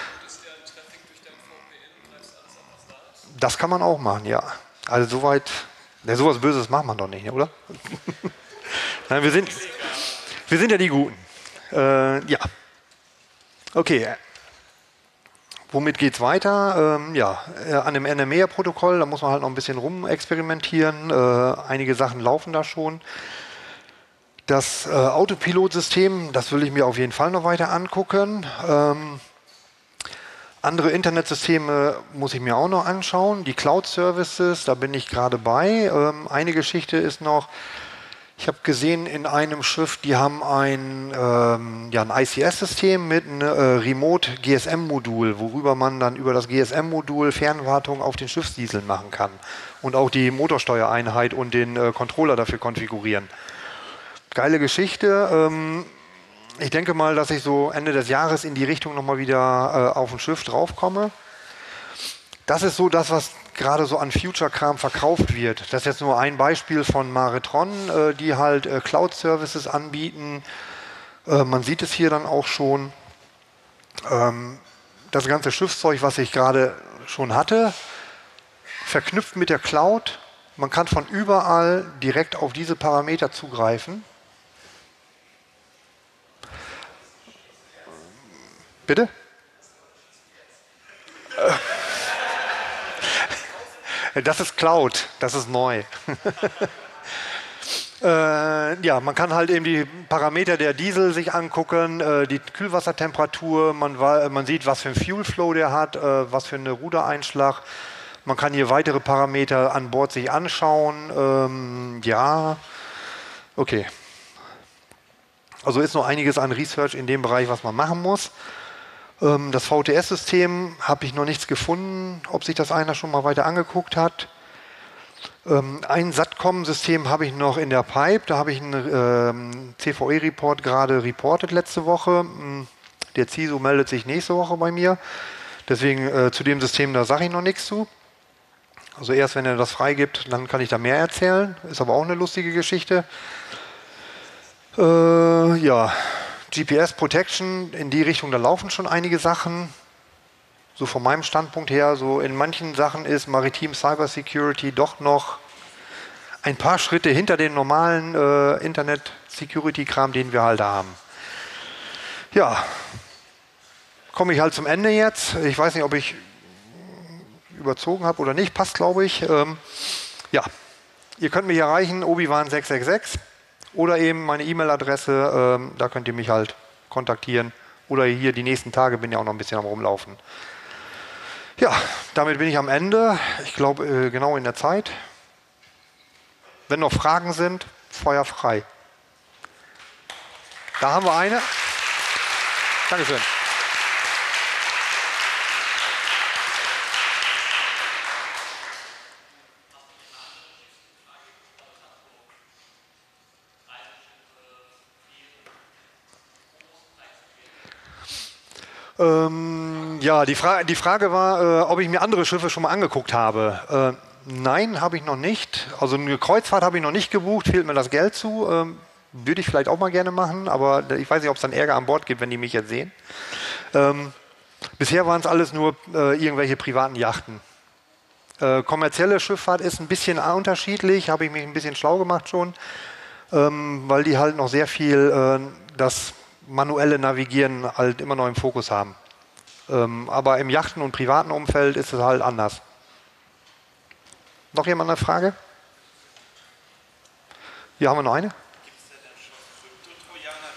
Das kann man auch machen, ja. Also soweit, sowas Böses macht man doch nicht, oder? Nein, wir sind ja die Guten. Ja. Okay. Womit geht es weiter? Ja, an dem NMR-Protokoll, da muss man halt noch ein bisschen rumexperimentieren. Einige Sachen laufen da schon. Das Autopilot-System, das will ich mir auf jeden Fall noch weiter angucken. Andere Internetsysteme muss ich mir auch noch anschauen. Die Cloud-Services, da bin ich gerade bei. Eine Geschichte ist noch, ich habe gesehen in einem Schiff, die haben ein ICS-System mit einem Remote-GSM-Modul, worüber man dann über das GSM-Modul Fernwartung auf den Schiffsdieseln machen kann. Und auch die Motorsteuereinheit und den Controller dafür konfigurieren. Geile Geschichte. Ich denke mal, dass ich so Ende des Jahres in die Richtung nochmal wieder auf ein Schiff draufkomme. Das ist so das, was gerade so an Future-Kram verkauft wird. Das ist jetzt nur ein Beispiel von Maritron, die halt Cloud-Services anbieten. Man sieht es hier dann auch schon. Das ganze Schiffszeug, was ich gerade schon hatte, verknüpft mit der Cloud. Man kann von überall direkt auf diese Parameter zugreifen. Bitte? Das ist Cloud, das ist neu. Ja, man kann halt eben die Parameter der Diesel sich angucken, die Kühlwassertemperatur, man sieht, was für ein Fuel Flow der hat, was für eine Rudereinschlag. Man kann hier weitere Parameter an Bord sich anschauen. Ja, okay. Also ist noch einiges an Research in dem Bereich, was man machen muss. Das VTS-System habe ich noch nichts gefunden, ob sich das einer schon mal weiter angeguckt hat. Ein SATCOM-System habe ich noch in der Pipe. Da habe ich einen CVE-Report gerade reportet letzte Woche. Der CISO meldet sich nächste Woche bei mir. Deswegen zu dem System, da sage ich noch nichts zu. Also erst wenn er das freigibt, dann kann ich da mehr erzählen. Ist aber auch eine lustige Geschichte. Ja, GPS Protection, in die Richtung, da laufen schon einige Sachen. So von meinem Standpunkt her, so in manchen Sachen ist Maritim Cyber Security doch noch ein paar Schritte hinter den normalen Internet-Security-Kram, den wir halt haben. Ja, komme ich halt zum Ende jetzt. Ich weiß nicht, ob ich überzogen habe oder nicht. Passt, glaube ich. Ja, ihr könnt mich erreichen, obiwan666 oder eben meine E-Mail-Adresse. Da könnt ihr mich halt kontaktieren. Oder hier die nächsten Tage bin ich auch noch ein bisschen am Rumlaufen. Ja, damit bin ich am Ende. Ich glaube, genau in der Zeit. Wenn noch Fragen sind, Feuer frei. Da haben wir eine. Dankeschön. Ja, die Frage war, ob ich mir andere Schiffe schon mal angeguckt habe. Nein, habe ich noch nicht. Also eine Kreuzfahrt habe ich noch nicht gebucht, fehlt mir das Geld zu. Würde ich vielleicht auch mal gerne machen, aber ich weiß nicht, ob es dann Ärger an Bord gibt, wenn die mich jetzt sehen. Bisher waren es alles nur irgendwelche privaten Yachten. Kommerzielle Schifffahrt ist ein bisschen unterschiedlich, habe ich mich ein bisschen schlau gemacht schon, weil die halt noch sehr viel das manuelle Navigieren halt immer noch im Fokus haben. Aber im Yachten- und privaten Umfeld ist es halt anders. Noch jemand eine Frage? Hier haben wir noch eine. Gibt es denn schon Kryptotrojaner,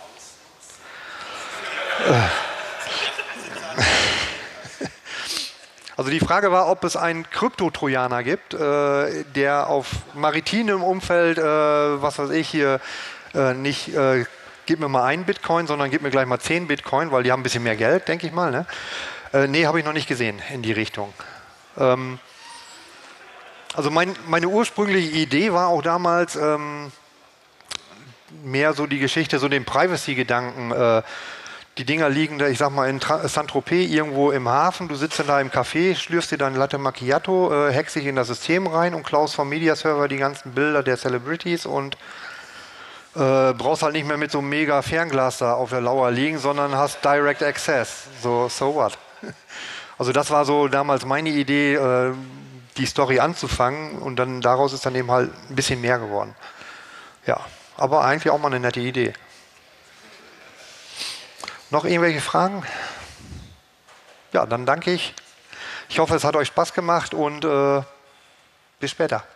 die das ausnutzen? Also die Frage war, ob es einen Kryptotrojaner gibt, der auf maritinem Umfeld, was weiß ich hier, nicht gib mir mal einen Bitcoin, sondern gib mir gleich mal 10 Bitcoin, weil die haben ein bisschen mehr Geld, denke ich mal. Ne? Nee, habe ich noch nicht gesehen in die Richtung. Also meine ursprüngliche Idee war auch damals mehr so die Geschichte, so den Privacy-Gedanken. Die Dinger liegen da, ich sag mal, in Saint-Tropez irgendwo im Hafen. Du sitzt dann da im Café, schlürfst dir dein Latte Macchiato, hackst dich in das System rein und klaust vom Media-Server die ganzen Bilder der Celebrities und brauchst halt nicht mehr mit so einem mega Fernglas da auf der Lauer liegen, sondern hast Direct Access. So what? Also das war so damals meine Idee, die Story anzufangen und dann daraus ist dann eben halt ein bisschen mehr geworden. Ja, aber eigentlich auch mal eine nette Idee. Noch irgendwelche Fragen? Ja, dann danke ich. Ich hoffe, es hat euch Spaß gemacht und bis später.